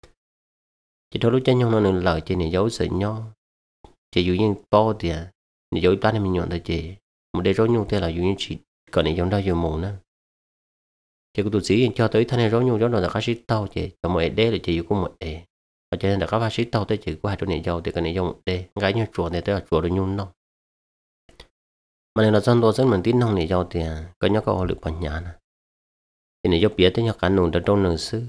chỉ thôi lúc chân nhau nó nên lời trên này giấu sợi nhau chỉ dùng những bao thì này giấu bán mình nhọn thôi chỉ một đề rối nhung thế là dùng những chỉ còn này giống đâu dùng mồm nữa chỉ có tụi sĩ cho tới thân này rối nhung đó là các sĩ tàu chỉ cho một đế là chỉ dùng có một đế và cho nên là các bác sĩ tàu tới chỉ có hai chỗ này giàu thì cái này dùng một đế gái như chuột này tới là chuột đồ nhung đâu mà này là dân tôi rất mình tin nông này giàu thì có nhóc có lực bằng nhà nè thì này giúp biết tới nhóc cả nông đã trong nương xứ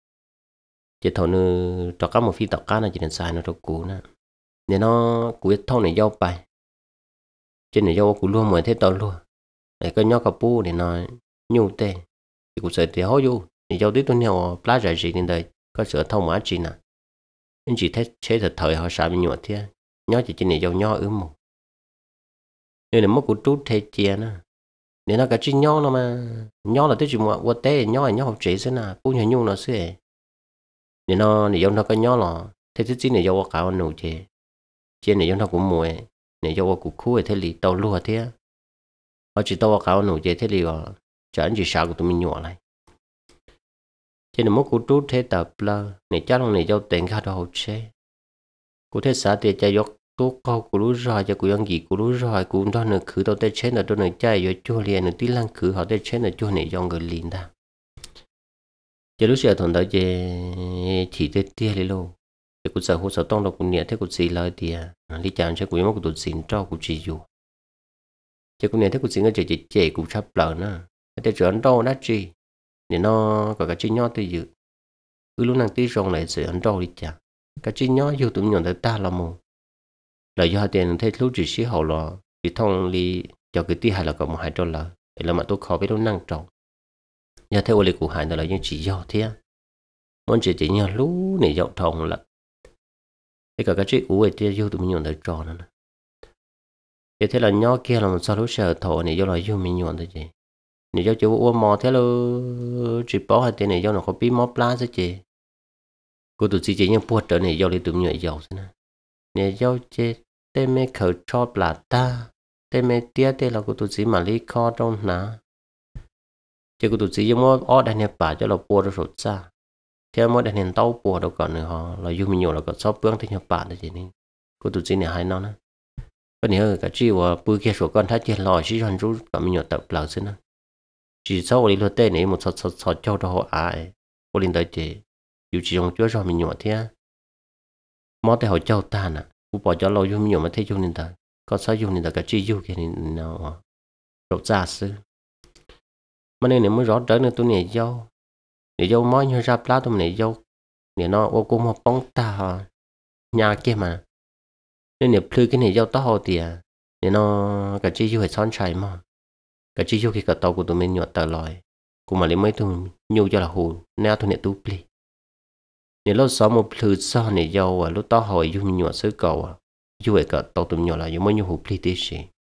chỉ thầu nương cho các một phi tộc cá này chỉ nên xài nó được cũ nè nên nó cũ thâu này giàu bài trên này giàu cũ luôn mới thế tao luôn này có nhóc có pu thì nó nhu tê thì cũng sợ thì hối vô thì giàu tí tôi nhiều plá giải gì nên đây có sợ thâu má chỉ nè nên chỉ thấy chế thật thời họ xài bên nhọt thế nhóc chỉ trên này giàu nhóc ướm một nên là mất của chút thế chia nữa nên nó cái chuyện nhỏ nó mà nhỏ là tới chuyện mà qua tế nhỏ là nhỏ học chế thế nào cũng nhiều nhung nó sẽ nên nó này giống nó cái nhỏ là thế thứ gì này do cả anh nụ chế trên này giống nó cũng mùi này do cũng khui thế lì tàu lúa thế họ chỉ tàu cả anh nụ chế thế lì rồi chẳng chỉ sao của tụi mình nhỏ này trên này mất của chút thế tập là này chắc là này do tiền khá đồ học chế của thế xã thì chạy dọc tốt câu của lũ rồi cho của anh gì của lũ rồi cũng đó nữa khử tao tới chết là tôi này chạy rồi chua liền nữa tí lăng khử họ tới chết là chua này do người liền ta cho lúc xưa thằng đó chỉ tới tia đi luôn thì cũng sợ hỗ trợ tông đâu cũng nhẹ thế cũng gì lời thì đi chàng sẽ cũng một tụt xin cho cũng chỉ dù chứ cũng nhẹ thế cũng xin cái chỉ cũng sắp lờ nữa thế trở anh đâu đó chi để nó có cái chi nhỏ tới dự cứ lúc năng tí rong lại sẽ anh đâu đi chàng cái chi nhỏ vô tụi nhỏ tới ta là một là do tiền thấy lúc chỉ xí hậu là chỉ thông đi cho cái tí hay là có một hai $2 để là mà tôi khó biết đâu năng trọng nhà theo lịch của hải là những chỉ do thế muốn chỉ nhau lú này dạo thông là cái cả cái chuyện của ấy thì vô tụi mình nhận được trò nữa thì thế là nhỏ kia là một sao lúc sợ thọ này do là vô mình nhận được gì này do chỗ uống mò thế lo chỉ bỏ hai tiền này do nó có bí mò plá chứ chị cô tụi chị chỉ những buốt trở này do đi tụi mình giàu thế này do chị tên mẹ khởi cho là ta tên mẹ tia tên là của tụi chị mà lý kho trong ná chỉ của tụi chị giống như ở đây nè bà cho là bùa rồi ra theo mỗi đây nè tàu bùa đâu còn nữa họ là dùng nhiều là có shop bướng thì nhập bản thì nên của tụi chị này hay nó nè có nhiều cái chi và bữa kia số con thấy tiền lòi chỉ còn rút cả mình nhiều tập lão xin nè chỉ sau đi lượt tên này một sọt cho họ ai có liên tới chị dù chỉ dùng chúa cho mình nhiều thế món tay họ châu ta nè cũng bỏ cho lâu dùng nhiều mà thấy dùng nên ta có sao dùng nên ta cái chi dùng cái nên nào rút ra xứ mà nên mới rõ trở nên tôi này dâu mới như ra plá tôi này dâu này nó ô cô một bóng ta nhà kia mà nên nếu plư cái này dâu to hồ thì nên nó cái chi dâu phải son chạy mà cái chi dâu khi cả tàu của tụi mình nhọt tờ lòi cũng mà lấy mấy tụi nhu cho là hù neo tôi này tu plì nếu lúc sau một plư sau này dâu lúc to hồ dâu mình nhọt sứ cầu chú ấy cả tàu tụm nhỏ là dùng mấy nhiêu hộp đi xí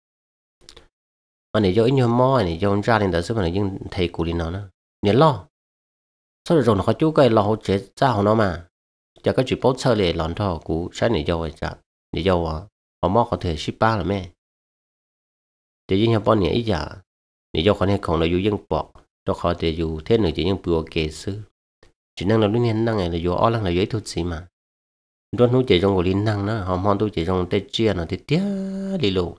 mà này do ít nhiêu mò này do ra lên đó số mà những thầy cụ đi nó nhớ lo sau rồi nó có chú cái lo hỗ trợ ra nó mà cho cái chuyện bớt sơ lệ lòn thọ cụ sai này do vậy chả này do họ mò có thể ship ba là mẹ để những nhà bọn này ít giờ này do họ này còn là dùng dân bọ cho họ để dùng thế nữa chỉ những bùa kệ sư chỉ năng là lúc này năng này là dùng ó năng là dễ thôi gì mà đón nuôi chạy trong cái linh năng đó họ mong tôi chạy trong tết chia nó thì tiếc đi luôn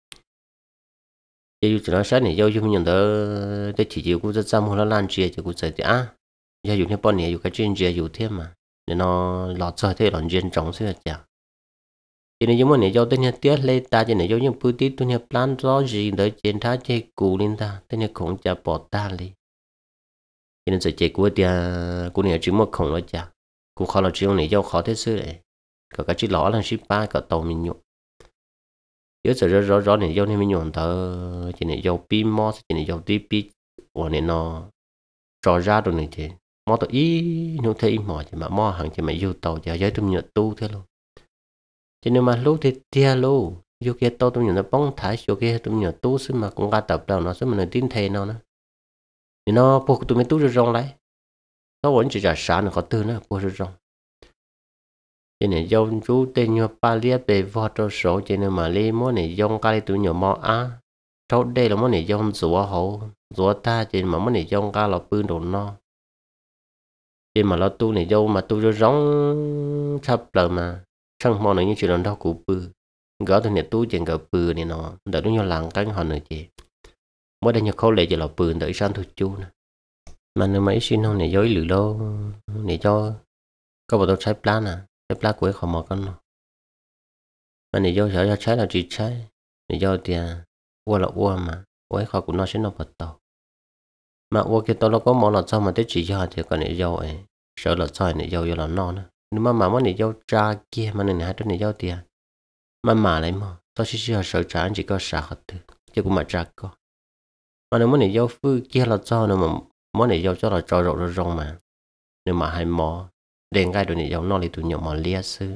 chỉ cho nó sáng này do chúng nhận đỡ tết chỉ chịu cũng rất chăm hoặc là lan chia chỉ cũng sẽ tiếc giờ dùng cái bọn này dùng cái chuyên chia dùng thêm mà để nó lọt chơi thế lọt chuyên trọng xíu chả cho nên giống này do tên nhà tiếc lấy ta cho nên do những bữa tết tôi nhà plan rõ gì đỡ trên thá chơi cù lên ta tên nhà không chả bỏ ta đi cho nên sẽ chạy của tia của này chỉ một không là chả cũng khó là chuyện này do khó thế xưa này có cái chỉ lỏ là ship ba có tàu mình nhộn nhớ giờ rõ này do nên mình nhộn thở chỉ này do pin mò chỉ này do tí pi của này nó trò ra rồi này thì mò tàu ý nó thấy mò chỉ mà mò hàng chỉ mà yêu tàu chỉ giới tụi nhựa tu thế luôn cho nên mà lúc thì tia luôn vô kia tàu tụi nhựa nó bóng thái vô kia tụi nhựa tu xứ mà cũng ga tập đâu nó xứ mà nó tin thề nó thì nó buộc tụi mình tu rồi rong lại nó vẫn chỉ là sáng nó có tư nó buộc rồi rong cho nên dòng chú tên như ba lia về vợ cho số cho nên mà lấy món này dòng cái tụi nhỏ mò sau đây là món này dòng rùa hậu rùa ta cho nên mà món này dòng cái là bươn đồ no cho mà nó tu này dâu mà tu cho giống sắp là mà sang món này như chuyện đó cụ bự gỡ tụi này tu chuyện gỡ bự này nó đợi nó làng cánh họ nữa chị mỗi đây như khâu lệ chỉ là bự đợi sang thôi chú nè mà nếu mấy xin không này dối lử đâu này cho có bao nhiêu trái plan à cái plá của họ mò con nó mà này do sợ trái là chỉ trái này do thì qua là qua mà qua họ cũng nó sẽ nó bật tàu mà qua cái tàu nó có món là sao mà tới chỉ do thì còn này do ấy sợ là sao này do là no nữa nhưng mà món này do tra kia mà này hai đứa này do thì mà lại mà tôi chỉ sợ trả chỉ có sợ hết thôi chứ cũng mà tra có mà nếu món này do phư kia là sao nữa mà món này do cho là trò rộng rộng mà nếu mà hai mò đèn gai đồ này giống nó thì tụi nhỏ mò lia sư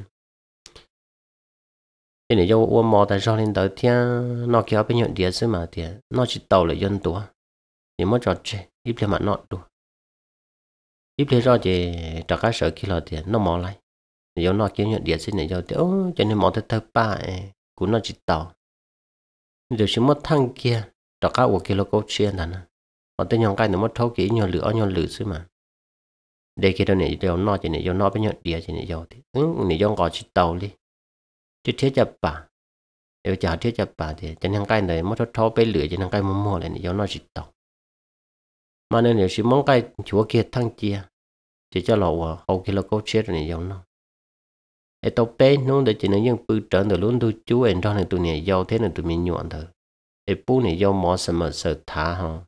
cái này do uống mò tại sao lên tới thiên nó kéo bên nhận địa sư mà thì nó chỉ tàu là dân tuổi thì mới trò chơi ít lên mà nó đùa ít lên do thì trả cá sở kia là thì nó mò lại do nó kéo nhận địa sư này do thì cho nên mò tới thơ ba của nó chỉ tàu rồi chỉ mất thằng kia trả cá của kia là câu chuyện là nó tới nhau cái nó mất thấu kỹ nhau lửa sư mà đây kia đâu này đều nó chỉ này do nó bên nhận địa chỉ này do thì này do gọi chỉ tàu đi chứ thiết chập bà nếu chả thiết chập bà thì cho nên cái này mất thấu bên lửa cho nên cái mua lại này do nó chỉ tàu mà nên nếu chỉ mong cái chúa kia thăng chia chỉ cho lầu hậu kia là câu chết này do nó để tàu bên nó để chỉ nên những bự trợn từ luôn tôi chú em cho nên tụi này do thế nên tụi mình nhọn thôi để bố này do mỏ sầm mà sợ thả ha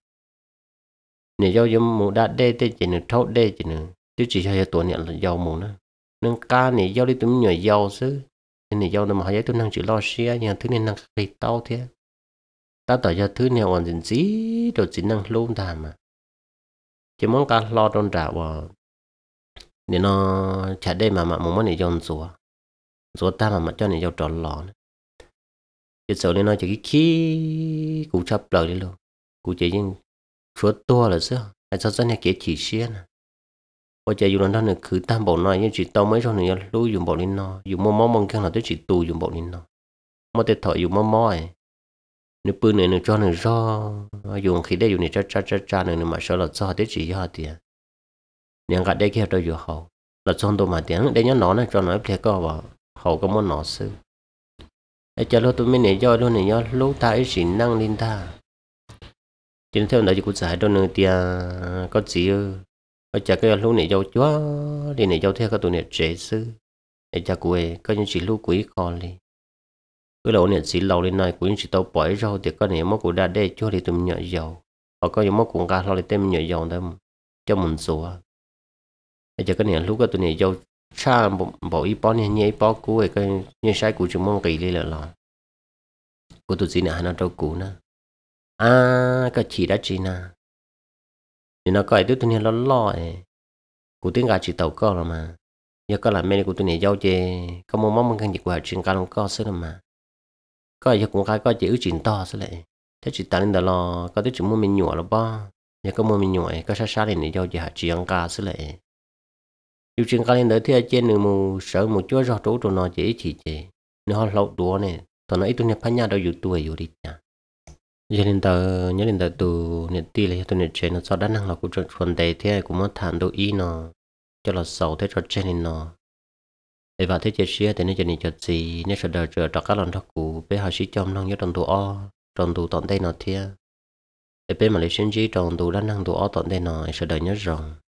này do một đã đê tê chỉ nên thấu đê chỉ nên chứ chỉ cho tuổi này là giàu mù nữa nên ca này giàu đi tụi nhỏ giàu chứ này giàu nó mà hay tụi năng chỉ lo xia nhưng thứ này năng cây tao thế tao tạo cho thứ này hoàn toàn gì rồi chỉ năng luôn ta mà chỉ muốn ca lo trong trả vào để nó chả đây mà muốn món này giàu rùa ta mà cho này giàu tròn lò chỉ sợ nên nó chỉ cái khí cụ chấp lời đi luôn cụ chỉ những số to là sao hay sao này kia chỉ xia nè bây giờ dùng nó là cứ tam bộ này nhưng chỉ tao mấy rồi này lưu dùng bộ linh nó dùng mò mong cái nào tới chỉ tu dùng bộ linh nó mà để thợ dùng mò ấy nếu bữa này cho này do dùng khi đây dùng này cha này mà sao là cho tới chỉ do tiền những cái đây kia tôi dùng hậu là cho tôi mà tiền đây nhớ nó này cho nó phải có vào hậu có món nó sư để cho lúc tụi mình này do luôn này do lúc ta ấy chỉ năng linh ta trên theo đó chỉ cũng giải đâu nữa tiền có gì ở chả cái lúc này giàu chúa đi này giàu theo cái tụi này trẻ sư để chả quê có những chỉ lúc quý con đi cái lỗ này chỉ lâu lên này cũng chỉ tao bỏ rau thì có này mất cũng đã để chúa thì tụi nhỏ giàu hoặc có những mất cũng cả lo thì tem nhỏ giàu đó cho mình sủa để chả cái này lúc cái tụi này giàu cha bỏ ít bó nhẹ bó cũ ấy cái như sai của chúng mong kỳ lên là lo của tụi gì này nó đâu cũ nữa cái chỉ đã chỉ nè thì nó coi tụi này lo ấy cụ tiếng gà chỉ tàu co rồi mà giờ có là mẹ của tôi này giao chê có mong mong khăn dịch qua chuyện cá long co xưa mà có giờ cũng cái có chữ chuyện to xưa lại thế chỉ ta lên đó lo có tới chuyện mua mình nhọ là ba giờ có mua mình nhọ có sát sát này giao chê hạt chuyện cá xưa lại yêu chuyện cá lên đó thì trên người mù sợ một chỗ rõ chỗ nó chỉ nó họ lâu đùa này tao nói tôi nhập phá nhà đâuอยู่tuổiอยู่đi nha giờ lên tờ nhớ lên tờ từ nhận ti là tôi nhận chuyện nó sau đó năng là cũng chuẩn chuẩn đề thế cũng mất thảm đâu ý nó cho là sầu thế cho trên nó để vào thế chơi xía thì nó cho nên cho gì nếu sợ đời chờ cho các lần đó cụ bé họ sĩ trong năng nhớ trong tù o trong tù tận đây nó thế để bé mà lấy sinh trí trong tù đã năng tù o tận đây nó sợ đời nhớ rồng